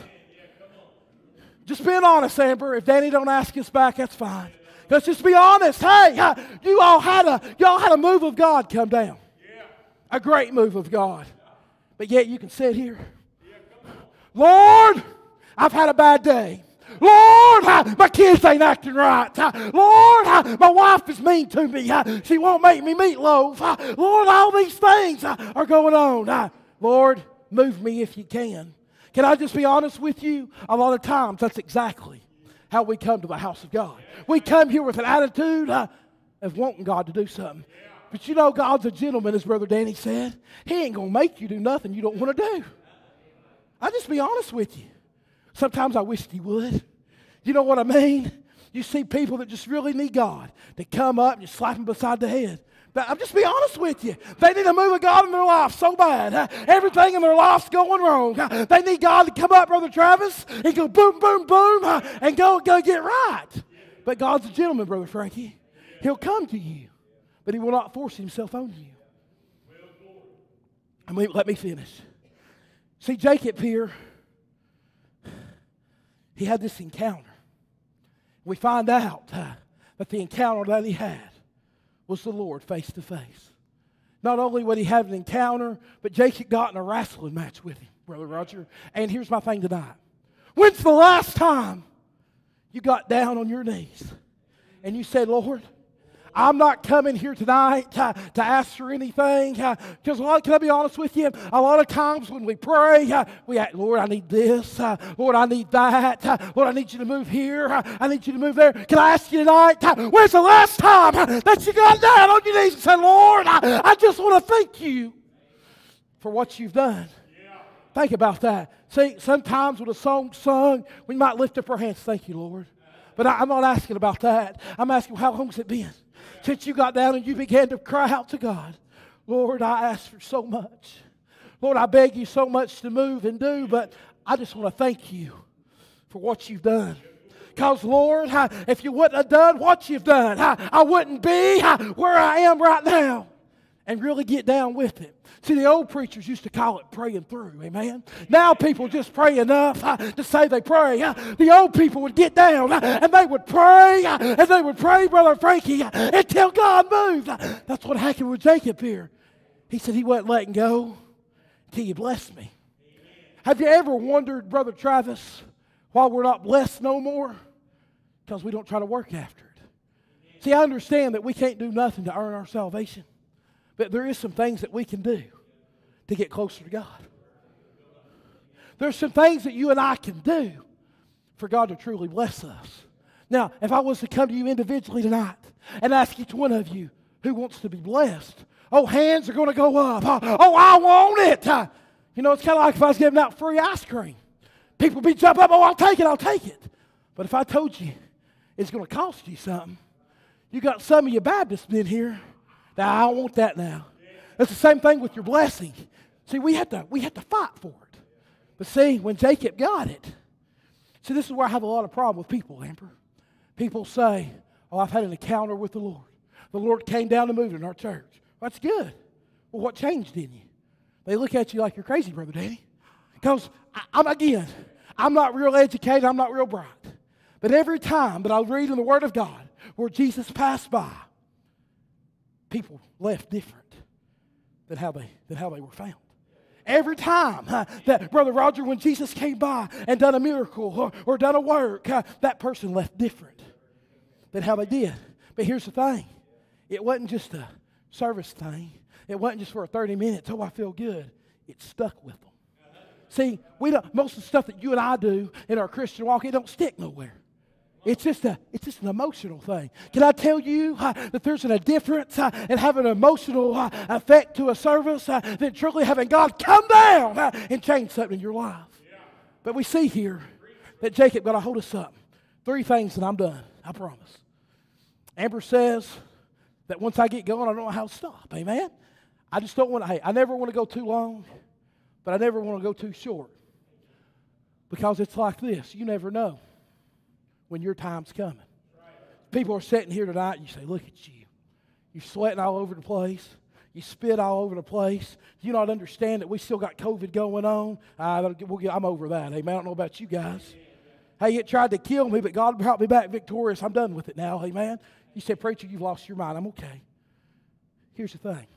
Just being honest, Amber. If Danny don't ask us back, that's fine. Let's just be honest. Hey, you all had a move of God come down. A great move of God. But yet you can sit here. Lord, I've had a bad day. Lord, my kids ain't acting right. Lord, my wife is mean to me. She won't make me meatloaf. Lord, all these things are going on. Lord, move me if you can. Can I just be honest with you? A lot of times that's exactly how we come to the house of God. We come here with an attitude of wanting God to do something. But you know, God's a gentleman, as Brother Danny said. He ain't going to make you do nothing you don't want to do. I'll just be honest with you. Sometimes I wish He would. You know what I mean? You see people that just really need God to come up and just slap them beside the head. But I'll just be honest with you. They need a move of God in their life so bad. Everything in their life's going wrong. They need God to come up, Brother Travis, and go boom, boom, boom, and go get right. But God's a gentleman, Brother Frankie. He'll come to you, but He will not force Himself on you. Let me finish. See, Jacob here, he had this encounter. We find out that the encounter that he had was the Lord face to face. Not only would he have an encounter, but Jacob got in a wrestling match with him, Brother Roger. And here's my thing tonight. When's the last time you got down on your knees and you said, Lord, I'm not coming here tonight to ask for anything. Because, can I be honest with you? A lot of times when we pray, we ask, Lord, I need this. Lord, I need that. Lord, I need you to move here. I need you to move there. Can I ask you tonight, when's the last time that you got down on your knees and said, Lord, I just want to thank you for what you've done? Think about that. See, sometimes with a song sung, we might lift up our hands, thank you, Lord. But I'm not asking about that. I'm asking, how long's it been since you got down and you began to cry out to God? Lord, I ask for so much. Lord, I beg you so much to move and do, but I just want to thank you for what you've done. Because, Lord, if you wouldn't have done what you've done, I wouldn't be where I am right now. And really get down with it. See, the old preachers used to call it praying through, amen? Now people just pray enough to say they pray. The old people would get down and they would pray, Brother Frankie, until God moved. That's what happened with Jacob here. He said he wasn't letting go until you blessed me. Have you ever wondered, Brother Travis, why we're not blessed no more? Because we don't try to work after it. See, I understand that we can't do nothing to earn our salvation. But there is some things that we can do to get closer to God. There's some things that you and I can do for God to truly bless us. Now, if I was to come to you individually tonight and ask each one of you who wants to be blessed, hands are going to go up. I want it. You know, it's kind of like if I was giving out free ice cream. People would be jumping up, I'll take it. But if I told you it's going to cost you something, you got some of you Baptists in here. Now, I don't want that now. It's the same thing with your blessing. See, we have to fight for it. But see, when Jacob got it, see, this is where I have a lot of problem with people, Amber. People say, I've had an encounter with the Lord. The Lord came down and moved in our church. Well, that's good. Well, what changed in you? They look at you like you're crazy, Brother Danny. Because, I'm not real educated. I'm not real bright. But every time that I read in the Word of God where Jesus passed by, people left different than how they were found. Every time that, Brother Roger, when Jesus came by and done a miracle or done a work, that person left different than how they did. But here's the thing. It wasn't just a service thing. It wasn't just for 30 minutes. Oh, I feel good. It stuck with them. See, most of the stuff that you and I do in our Christian walk, it don't stick nowhere. It's just an emotional thing. Can I tell you that there's a difference in having an emotional effect to a service than truly having God come down and change something in your life? But we see here that Jacob got a hold of something. 3 things and I'm done. I promise. Amber says that once I get going, I don't know how to stop. Amen? I just don't want to, I never want to go too long, but I never want to go too short. Because it's like this. You never know when your time's coming. People are sitting here tonight and you say, look at you. You're sweating all over the place. You spit all over the place. Do you not understand that we still got COVID going on? I'm over that. Amen. I don't know about you guys. Hey, it tried to kill me, but God brought me back victorious. I'm done with it now. Amen. You say, preacher, you've lost your mind. I'm okay. Here's the thing.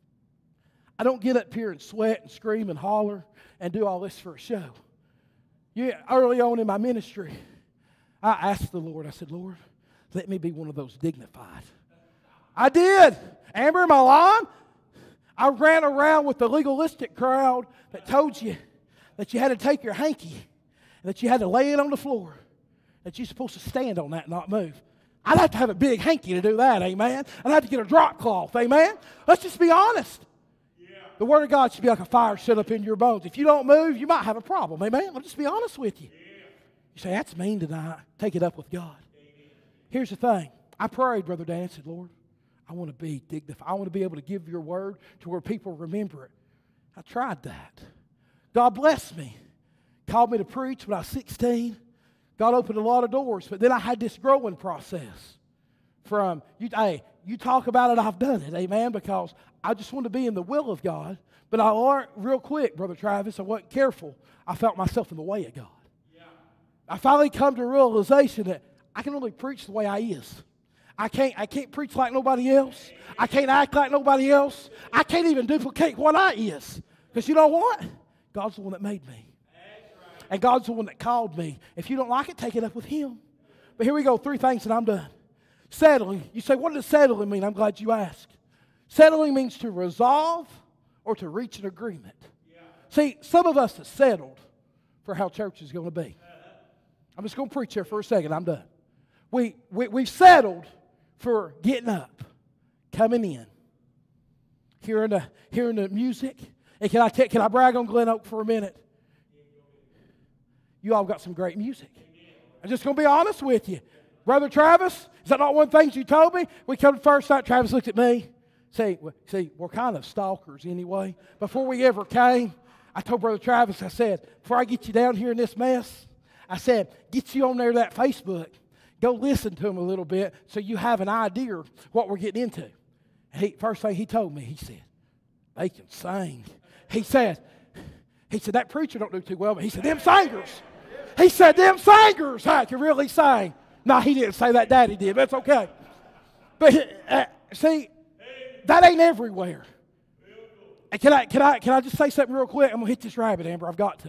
I don't get up here and sweat and scream and holler and do all this for a show. Early on in my ministry, I asked the Lord, I said, Lord, let me be one of those dignified. I did. Amber, am I lying? I ran around with the legalistic crowd that told you that you had to take your hanky and that you had to lay it on the floor, that you're supposed to stand on that and not move. I'd have to have a big hanky to do that, amen? I'd have to get a drop cloth, amen? Let's just be honest. The Word of God should be like a fire shut up in your bones. If you don't move, you might have a problem, amen? I'll just be honest with you. You say, that's mean tonight. Take it up with God. Here's the thing. I prayed, Brother Dan, and said, Lord, I want to be dignified. I want to be able to give your word to where people remember it. I tried that. God blessed me. Called me to preach when I was 16. God opened a lot of doors, but then I had this growing process. From, you talk about it, I've done it, amen, because I just want to be in the will of God. But I learned real quick, Brother Travis, I wasn't careful. I felt myself in the way of God. I finally come to a realization that I can only preach the way I is. I can't preach like nobody else. I can't act like nobody else. I can't even duplicate what I is. Because you know what? God's the one that made me. And God's the one that called me. If you don't like it, take it up with Him. But here we go, 3 things and I'm done. Settling. You say, what does settling mean? I'm glad you asked. Settling means to resolve or to reach an agreement. See, some of us have settled for how church is going to be. I'm just going to preach here for a second. I'm done. We've settled for getting up, coming in, hearing the music. And can I brag on Glen Oak for a minute? You all got some great music. I'm just going to be honest with you. Brother Travis, is that not one of the things you told me? We come to first night, Travis looked at me. See, we're kind of stalkers anyway. Before we ever came, I told Brother Travis, I said, before I get you down here in this mess, I said, get you on there that Facebook. Go listen to him a little bit so you have an idea of what we're getting into. First thing he told me, he said, they can sing. He said, that preacher don't do too well, but he said, them singers. He said, them singers can really sing. No, he didn't say that. Daddy did. That's okay. But see, that ain't everywhere. And can I just say something real quick? I'm going to hit this rabbit, Amber. I've got to.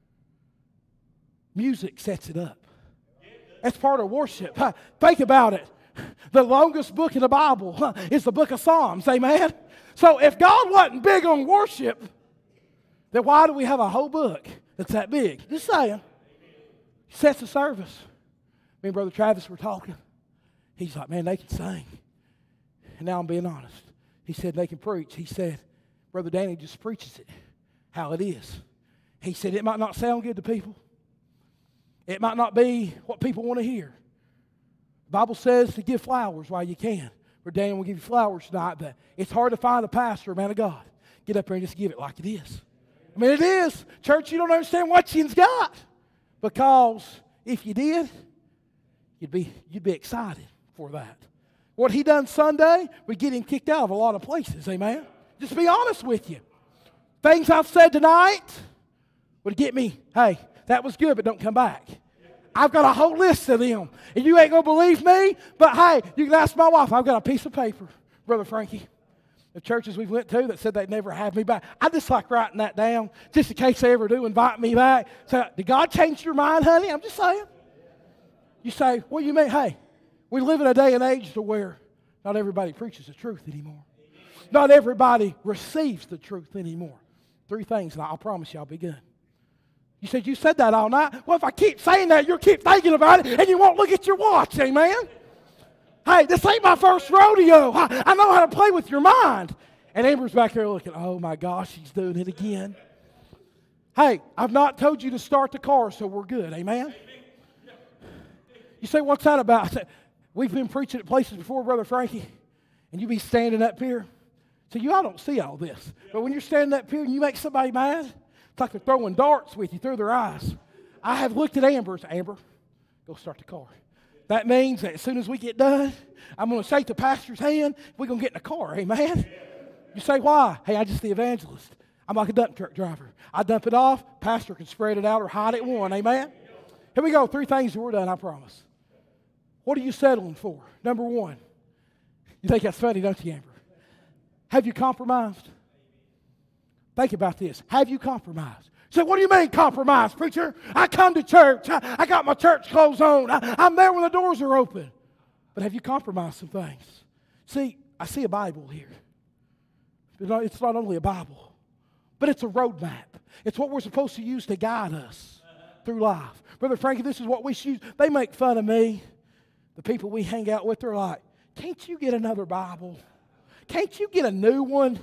Music sets it up. That's part of worship. Think about it. The longest book in the Bible is the book of Psalms. Amen? So if God wasn't big on worship, then why do we have a whole book that's that big? Just saying. Sets the service. Me and Brother Travis were talking. He's like, man, they can sing. And now I'm being honest. He said they can preach. He said, Brother Danny just preaches it how it is. He said it might not sound good to people. It might not be what people want to hear. The Bible says to give flowers while you can. Brother Danny will give you flowers tonight, but it's hard to find a pastor, a man of God. Get up there and just give it like it is. I mean, it is. Church, you don't understand what you've got. Because if you did, you'd be excited for that. What he done Sunday would get him kicked out of a lot of places, amen? Just be honest with you. Things I've said tonight would get me, hey, that was good, but don't come back. I've got a whole list of them. And you ain't going to believe me, but hey, you can ask my wife. I've got a piece of paper, Brother Frankie. The churches we went to that said they'd never have me back. I just like writing that down just in case they ever do invite me back. So, did God change your mind, honey? I'm just saying. You say, what do you mean? Hey, we live in a day and age to where Not everybody preaches the truth anymore. Not everybody receives the truth anymore. 3 things, and I promise you I'll be good. You said, you said that all night. Well, if I keep saying that, you'll keep thinking about it, and you won't look at your watch, amen? Hey, this ain't my first rodeo. I know how to play with your mind. And Amber's back there looking, oh my gosh, she's doing it again. Hey, I've not told you to start the car, so we're good, amen? You say, what's that about? We've been preaching at places before, Brother Frankie, and you be standing up here. So you all don't see all this. But when you're standing up here and you make somebody mad, it's like they're throwing darts with you through their eyes. I have looked at Amber and said, Amber, go start the car. That means that as soon as we get done, I'm going to shake the pastor's hand. We're going to get in the car, amen? You say, why? Hey, I'm just the evangelist. I'm like a dump truck driver. I dump it off, pastor can spread it out or hide it one, amen? Here we go, 3 things and we're done, I promise. What are you settling for? Number 1. You think that's funny, don't you, Amber? Have you compromised? Think about this. Have you compromised? You say, what do you mean compromise, preacher? I come to church. I got my church clothes on. I'm there when the doors are open. But have you compromised some things? See, I see a Bible here. It's not only a Bible, but it's a roadmap. It's what we're supposed to use to guide us through life. Brother Frankie, this is what we should use. They make fun of me. The people we hang out with, they're like, can't you get another Bible? Can't you get a new one?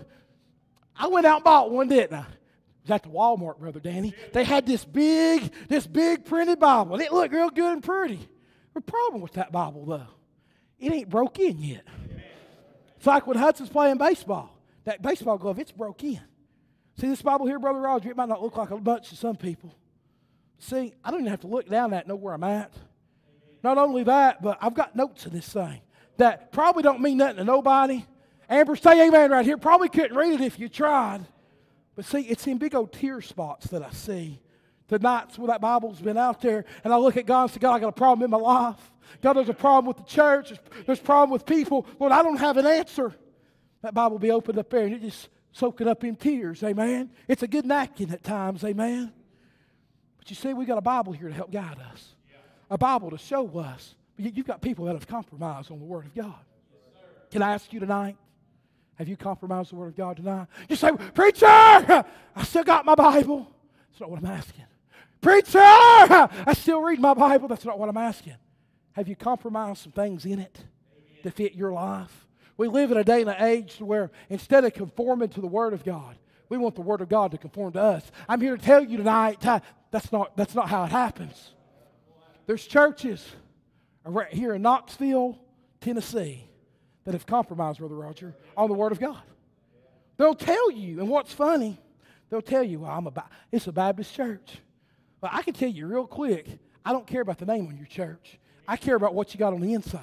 I went out and bought one, didn't I? It was at the Walmart, Brother Danny. They had this big printed Bible. And it looked real good and pretty. The problem with that Bible, though, it ain't broke in yet. It's like when Hudson's playing baseball. That baseball glove, it's broke in. See this Bible here, Brother Roger? It might not look like a bunch to some people. See, I don't even have to look down at it, know where I'm at. Not only that, but I've got notes in this thing that probably don't mean nothing to nobody. Amber, say amen right here. Probably couldn't read it if you tried. But see, it's in big old tear spots that I see. The nights where that Bible's been out there, and I look at God and say, God, I got a problem in my life. God, there's a problem with the church. There's a problem with people. Lord, I don't have an answer. That Bible will be opened up there, and it's just soaking up in tears, amen? It's a good napkin at times, amen? But you see, we got a Bible here to help guide us. A Bible to show us. But you've got people that have compromised on the Word of God. Can I ask you tonight, have you compromised the Word of God tonight? You say, preacher, I still got my Bible. That's not what I'm asking. Preacher, I still read my Bible. That's not what I'm asking. Have you compromised some things in it to fit your life? We live in a day and an age where instead of conforming to the Word of God, we want the Word of God to conform to us. I'm here to tell you tonight, that's not how it happens. There's churches right here in Knoxville, Tennessee, that have compromised, Brother Roger, on the Word of God. They'll tell you, and what's funny, they'll tell you, well, it's a Baptist church. But I can tell you real quick, I don't care about the name on your church. I care about what you got on the inside.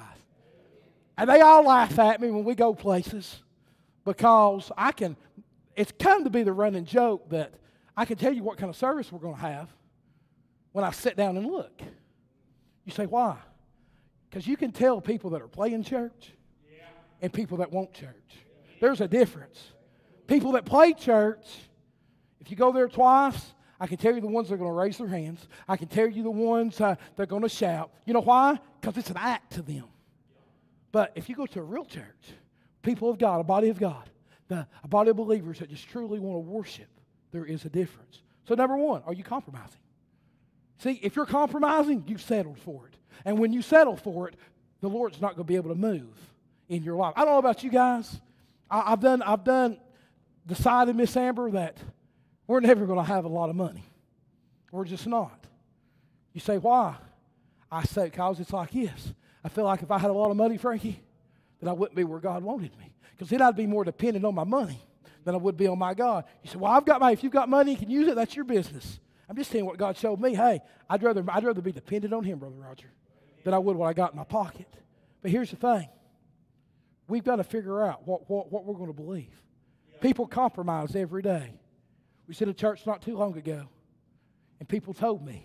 And they all laugh at me when we go places because it's come to be the running joke that I can tell you what kind of service we're going to have when I sit down and look. You say, why? Because you can tell people that are playing church and people that want church. There's a difference. People that play church, if you go there twice, I can tell you the ones that are going to raise their hands. I can tell you the ones that are going to shout. You know why? Because it's an act to them. But if you go to a real church, people of God, a body of God, a body of believers that just truly want to worship, there is a difference. So number 1, are you compromising? See, if you're compromising, you've settled for it. And when you settle for it, the Lord's not going to be able to move in your life. I don't know about you guys. I've decided, Miss Amber, that we're never going to have a lot of money. We're just not. You say, why? I say, because it's like this. I feel like if I had a lot of money, Frankie, then I wouldn't be where God wanted me. Because then I'd be more dependent on my money than I would be on my God. You say, well, I've got money. If you've got money, you can use it. That's your business. I'm just saying what God showed me. Hey, I'd rather be dependent on Him, Brother Roger, than I would what I got in my pocket. But here's the thing. We've got to figure out what we're going to believe. People compromise every day. We was in a church not too long ago, and people told me,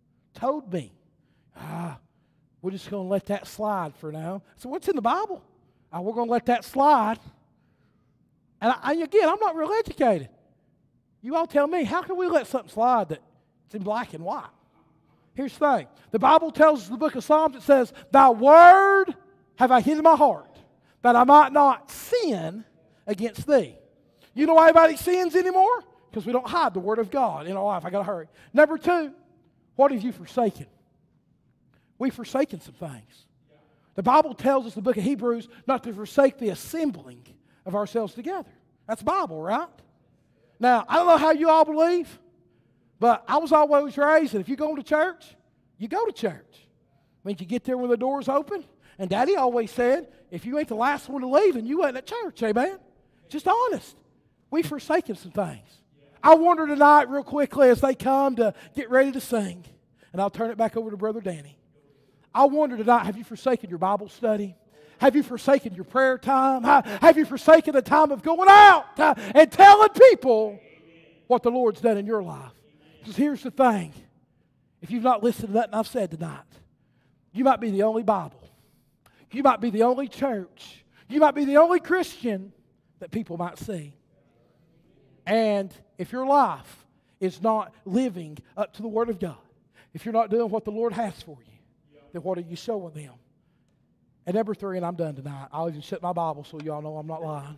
we're just going to let that slide for now. So what's in the Bible? We're going to let that slide. And again, I'm not real educated. You all tell me, how can we let something slide that's in black and white? Here's the thing. The Bible tells us in the book of Psalms, it says, thy word have I hid in my heart, that I might not sin against thee. You know why anybody sins anymore? Because we don't hide the Word of God in our life. I got to hurry. Number 2, what have you forsaken? We've forsaken some things. The Bible tells us in the book of Hebrews not to forsake the assembling of ourselves together. That's Bible, right? Now, I don't know how you all believe, but I was always raised that if you go to church, you go to church. Means you get there when the door's open. And Daddy always said, if you ain't the last one to leave, then you ain't at church, amen? Just honest. We've forsaken some things. I wonder tonight, real quickly, as they come to get ready to sing, and I'll turn it back over to Brother Danny. I wonder tonight, have you forsaken your Bible study? Have you forsaken your prayer time? Have you forsaken the time of going out and telling people what the Lord's done in your life? Because here's the thing. If you've not listened to nothing I've said tonight, you might be the only Bible. You might be the only church. You might be the only Christian that people might see. And if your life is not living up to the Word of God, if you're not doing what the Lord has for you, then what are you showing them? And number 3, and I'm done tonight. I'll even shut my Bible so y'all know I'm not lying.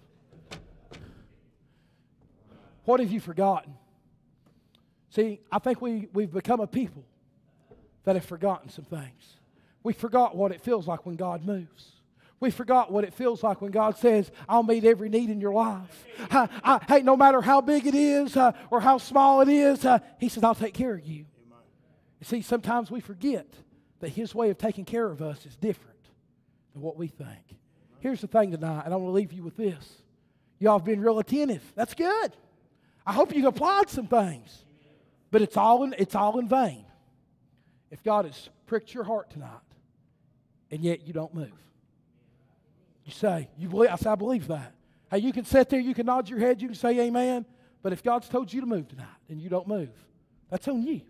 What have you forgotten? See, I think we've become a people that have forgotten some things. We forgot what it feels like when God moves. We forgot what it feels like when God says, I'll meet every need in your life. Hey, no matter how big it is or how small it is, He says, I'll take care of you. You see, sometimes we forget that His way of taking care of us is different than what we think. Here's the thing tonight, and I want to leave you with this. Y'all have been real attentive. That's good. I hope you've applied some things. But it's all in vain if God has pricked your heart tonight and yet you don't move. You say, you believe? I say, I believe that. Hey, you can sit there, you can nod your head, you can say amen, but if God's told you to move tonight and you don't move, that's on you.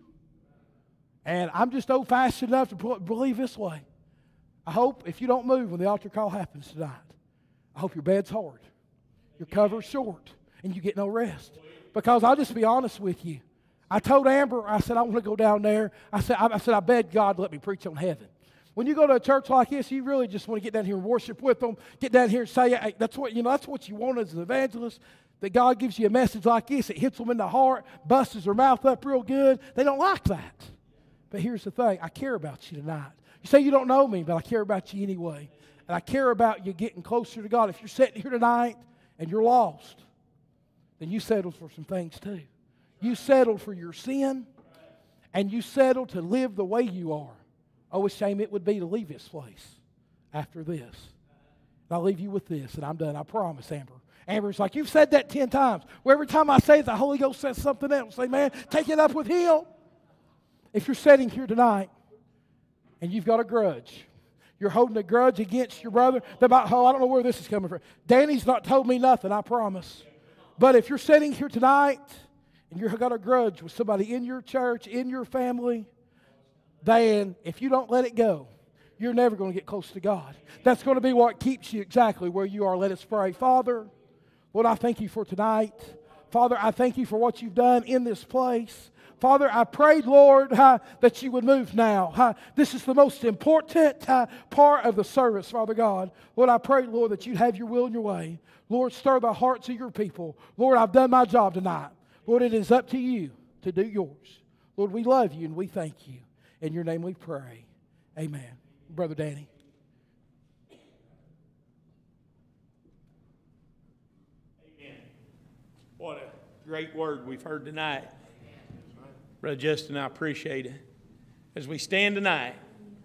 And I'm just old-fashioned enough to believe this way. I hope if you don't move when the altar call happens tonight, I hope your bed's hard, your cover's short, and you get no rest. Because I'll just be honest with you. I told Amber, I said, I want to go down there. I said, I beg God to let me preach on heaven. When you go to a church like this, you really just want to get down here and worship with them, get down here and say, hey, that's what you want as an evangelist, that God gives you a message like this. It hits them in the heart, busts their mouth up real good. They don't like that. But here's the thing. I care about you tonight. You say you don't know me, but I care about you anyway. And I care about you getting closer to God. If you're sitting here tonight and you're lost, then you settled for some things too. You settled for your sin, and you settled to live the way you are. Oh, a shame it would be to leave this place after this. And I'll leave you with this, and I'm done. I promise, Amber. Amber's like, you've said that 10 times. Well, every time I say it, the Holy Ghost says something else. Say, man, take it up with Him. If you're sitting here tonight, and you've got a grudge, you're holding a grudge against your brother, I don't know where this is coming from. Danny's not told me nothing, I promise. But if you're sitting here tonight, and you've got a grudge with somebody in your church, in your family, then if you don't let it go, you're never going to get close to God. That's going to be what keeps you exactly where you are. Let us pray. Father, Lord, I thank you for tonight. Father, I thank you for what you've done in this place. Father, I prayed, Lord, that you would move now. This is the most important part of the service, Father God. Lord, I pray, Lord, that you'd have your will and your way. Lord, stir the hearts of your people. Lord, I've done my job tonight. Lord, it is up to you to do yours. Lord, we love you and we thank you. In your name we pray. Amen. Brother Danny. Amen. What a great word we've heard tonight. Brother Justin, I appreciate it. As we stand tonight,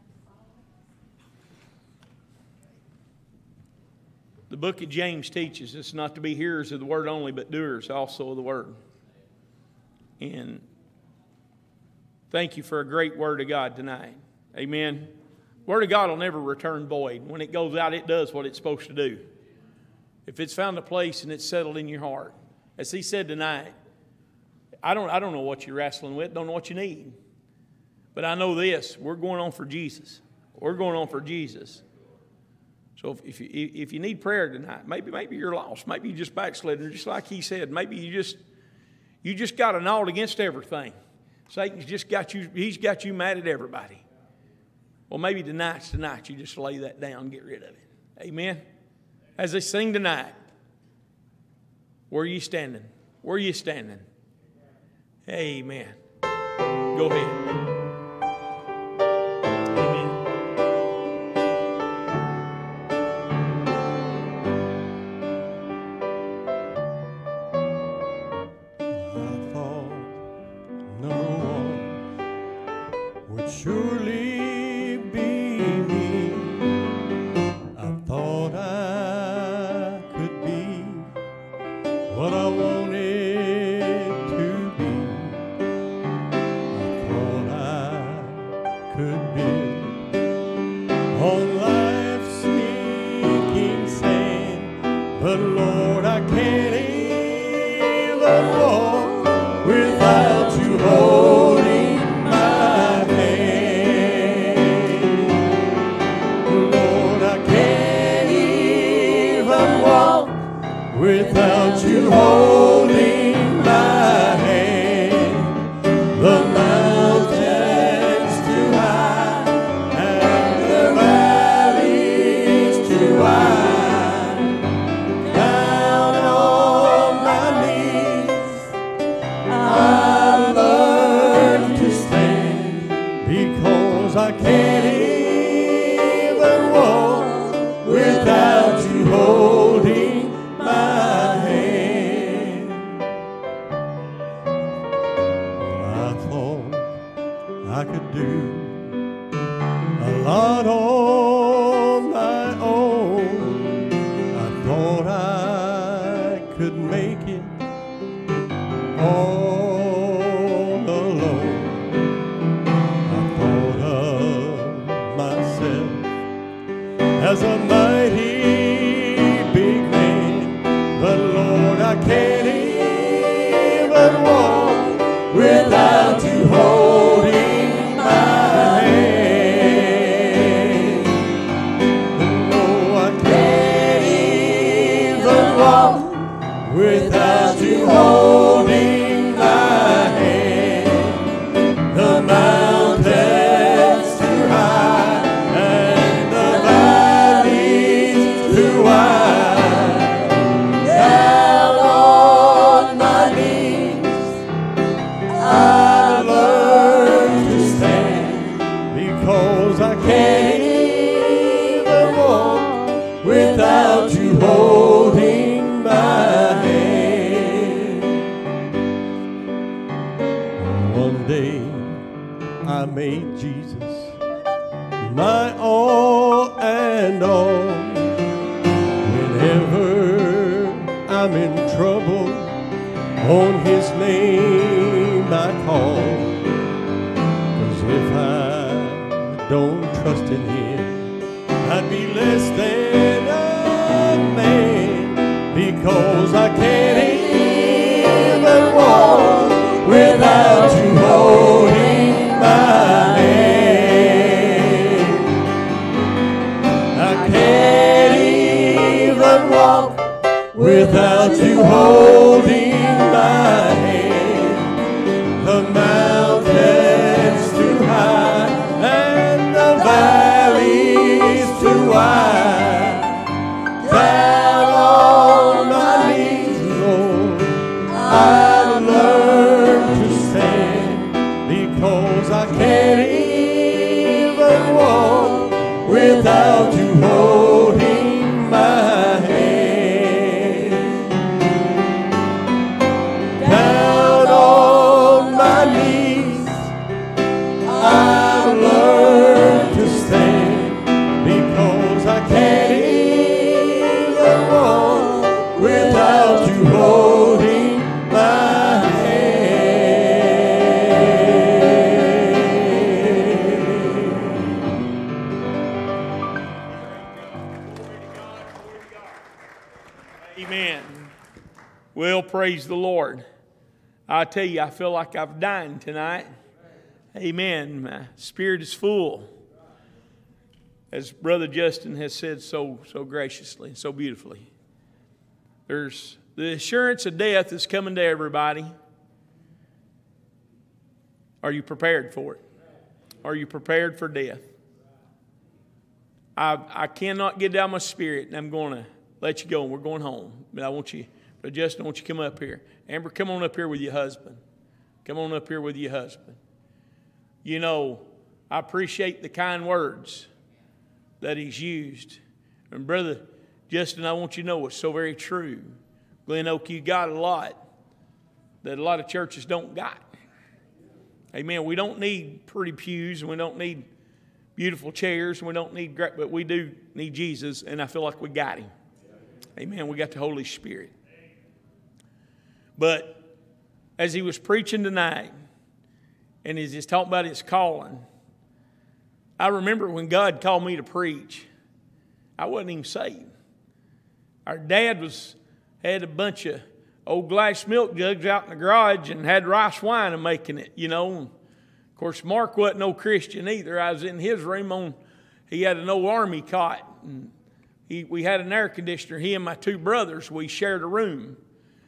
the book of James teaches us not to be hearers of the word only, but doers also of the word. And thank you for a great word of God tonight. Amen. Word of God will never return void. When it goes out, it does what it's supposed to do. If it's found a place and it's settled in your heart. As he said tonight, I don't know what you're wrestling with, don't know what you need. But I know this, we're going on for Jesus. We're going on for Jesus. So if you need prayer tonight, maybe you're lost. Maybe you just backslidden. Just like he said, maybe you just got annulled against everything. Satan's just got you, he's got you mad at everybody. Well, maybe tonight's tonight. You just lay that down and get rid of it. Amen? as they sing tonight, where are you standing? Where are you standing? Amen. Go ahead. Surely be me. I thought I could be what I wanted to be. I thought I could build on life's sinking sand, but Lord, I can't even walk without you holding my hand. Without you holding my hand, the mountains too high and the valleys too wide. Down on my knees, I learned to stand, because I can't even walk without you holding my hand. I thought I could do a lot on my own. I thought I could make it all alone. I thought of myself as a mighty big man, but Lord, I can't even walk without you holding my hand. No, I can't even walk without you holding my hand. The mountains too high and the valleys too wide. I learned to stand, because I can't even walk without you holding my hand. One day I made Jesus my all and all. Whenever I'm in trouble, on his name I call. 'Cause if I don't trust in him, I'd be less than a man, because I can't even walk without you holding my hand. I can't even walk without you holding my hand. The mountains too high and the valleys too wide. Down on my knees, Lord, I've learned to stand, because I can't even walk without you holding my hand. Down on my knees, I've learned to stand, because I can't even walk without you holding my hand. Amen. Well, praise the Lord. I tell you, I feel like I've dined tonight. Amen. My spirit is full. As Brother Justin has said so graciously, so beautifully. There's the assurance of death is coming to everybody. Are you prepared for it? Are you prepared for death? I cannot get down my spirit, and I'm going to let you go, and we're going home. But I want you, but Justin, I want you to come up here. Amber, come on up here with your husband. Come on up here with your husband. You know, I appreciate the kind words that he's used. And Brother Justin, I want you to know it's so very true. Glen Oak, you got a lot that a lot of churches don't got. Amen. We don't need pretty pews, and we don't need beautiful chairs, and we don't need great, but we do need Jesus, and I feel like we got him. Amen. We got the Holy Spirit. But as he was preaching tonight, and as he's talking about his calling, I remember when God called me to preach, I wasn't even saved. Our dad had a bunch of old glass milk jugs out in the garage and had rice wine and making it, you know. And of course, Mark wasn't no Christian either. I was in his room he had an old army cot. And we had an air conditioner. He and my two brothers, we shared a room.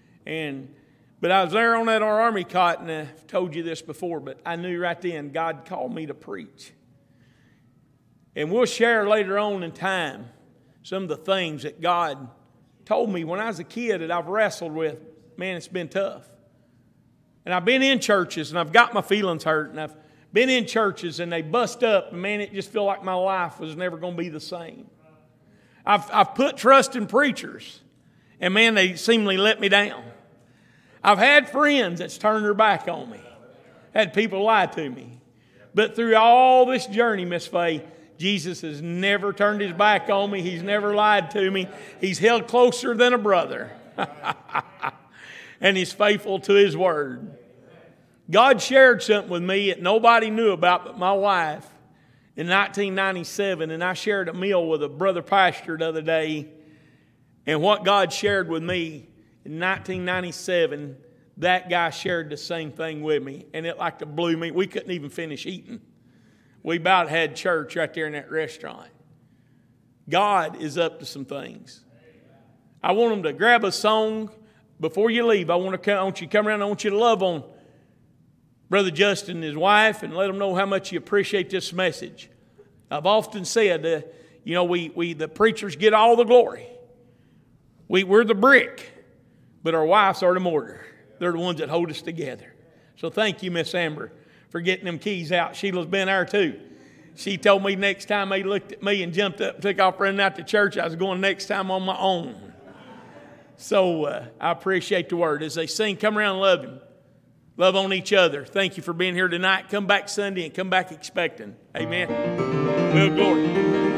But I was there on that army cot, and I've told you this before, but I knew right then God called me to preach. And we'll share later on in time some of the things that God told me when I was a kid that I've wrestled with. Man, it's been tough. And I've been in churches, and I've got my feelings hurt, and I've been in churches, and they bust up, and man, it just feel like my life was never going to be the same. I've put trust in preachers, and man, they seemingly let me down. I've had friends that's turned their back on me. Had people lie to me. But through all this journey, Miss Faye, Jesus has never turned his back on me. He's never lied to me. He's held closer than a brother. And he's faithful to his word. God shared something with me that nobody knew about but my wife in 1997. And I shared a meal with a brother pastor the other day. And what God shared with me in 1997, that guy shared the same thing with me. And it like blew me. We couldn't even finish eating. We about had church right there in that restaurant. God is up to some things. I want them to grab a song. Before you leave, I want you to come around. I want you to love on Brother Justin and his wife and let them know how much you appreciate this message. I've often said, the preachers get all the glory. We're the brick, but our wives are the mortar. They're the ones that hold us together. So thank you, Miss Amber, for getting them keys out. Sheila's been there too. She told me next time they looked at me and jumped up and took off running out to church, I was going next time on my own. So I appreciate the word. As they sing, come around and love him. Love on each other. Thank you for being here tonight. Come back Sunday and come back expecting. Amen. Well, glory.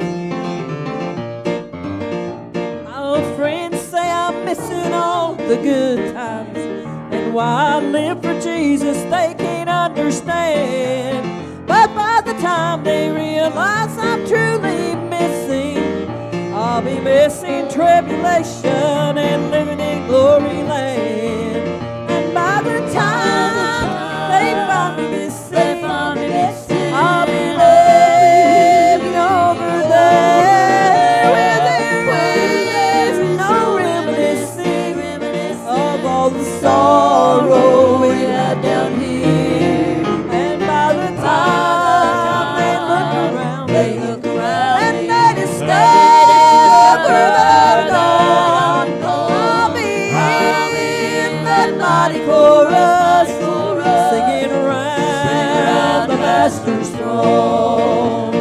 My old friends say I'm missing all the good times. And why I live for Jesus they can't understand. But by the time they realize I'm truly missing, I'll be missing tribulation and living in glory land. And by the time they find me missing, I'll be living over there where there is no reminiscing of all the sorrow we had down here. And by the time they look around and they discover that I'm gone, I'll be in that mighty chorus, singing around the Master's throne.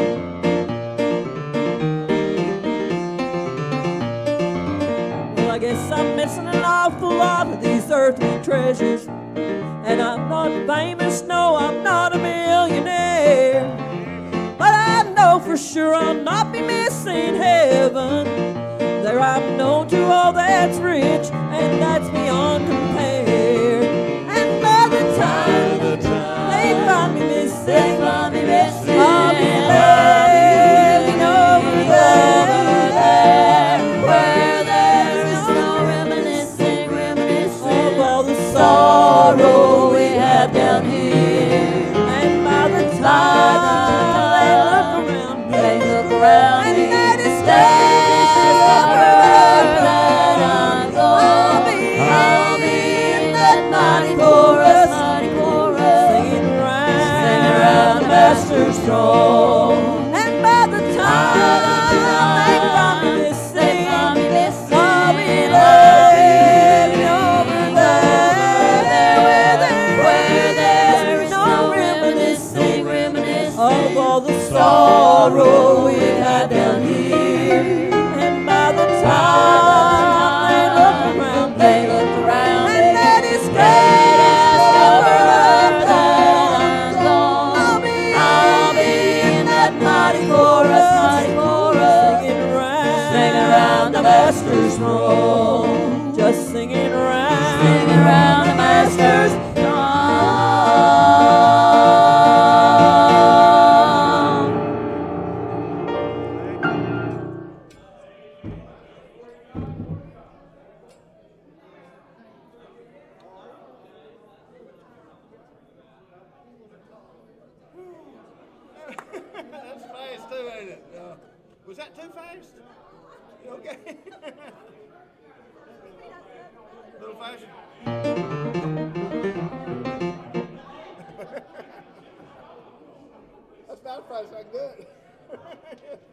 Well, I guess I'm missing an awful lot of these earthly treasures. And I'm not famous, no, I'm not a millionaire. But I know for sure I'll not be missing heaven. There I'm known to all that's rich, and that's beyond compare. And by the time they find me missing, I'll be living over there where there is no reminiscing of all the sorrow we had down here. And by the time they look around and they discover that I'll be in that mighty chorus, singing around the Master's throne. And by the time they find me missing, I'll Was that too fast? Okay. A little faster. That's about as fast as I can do it.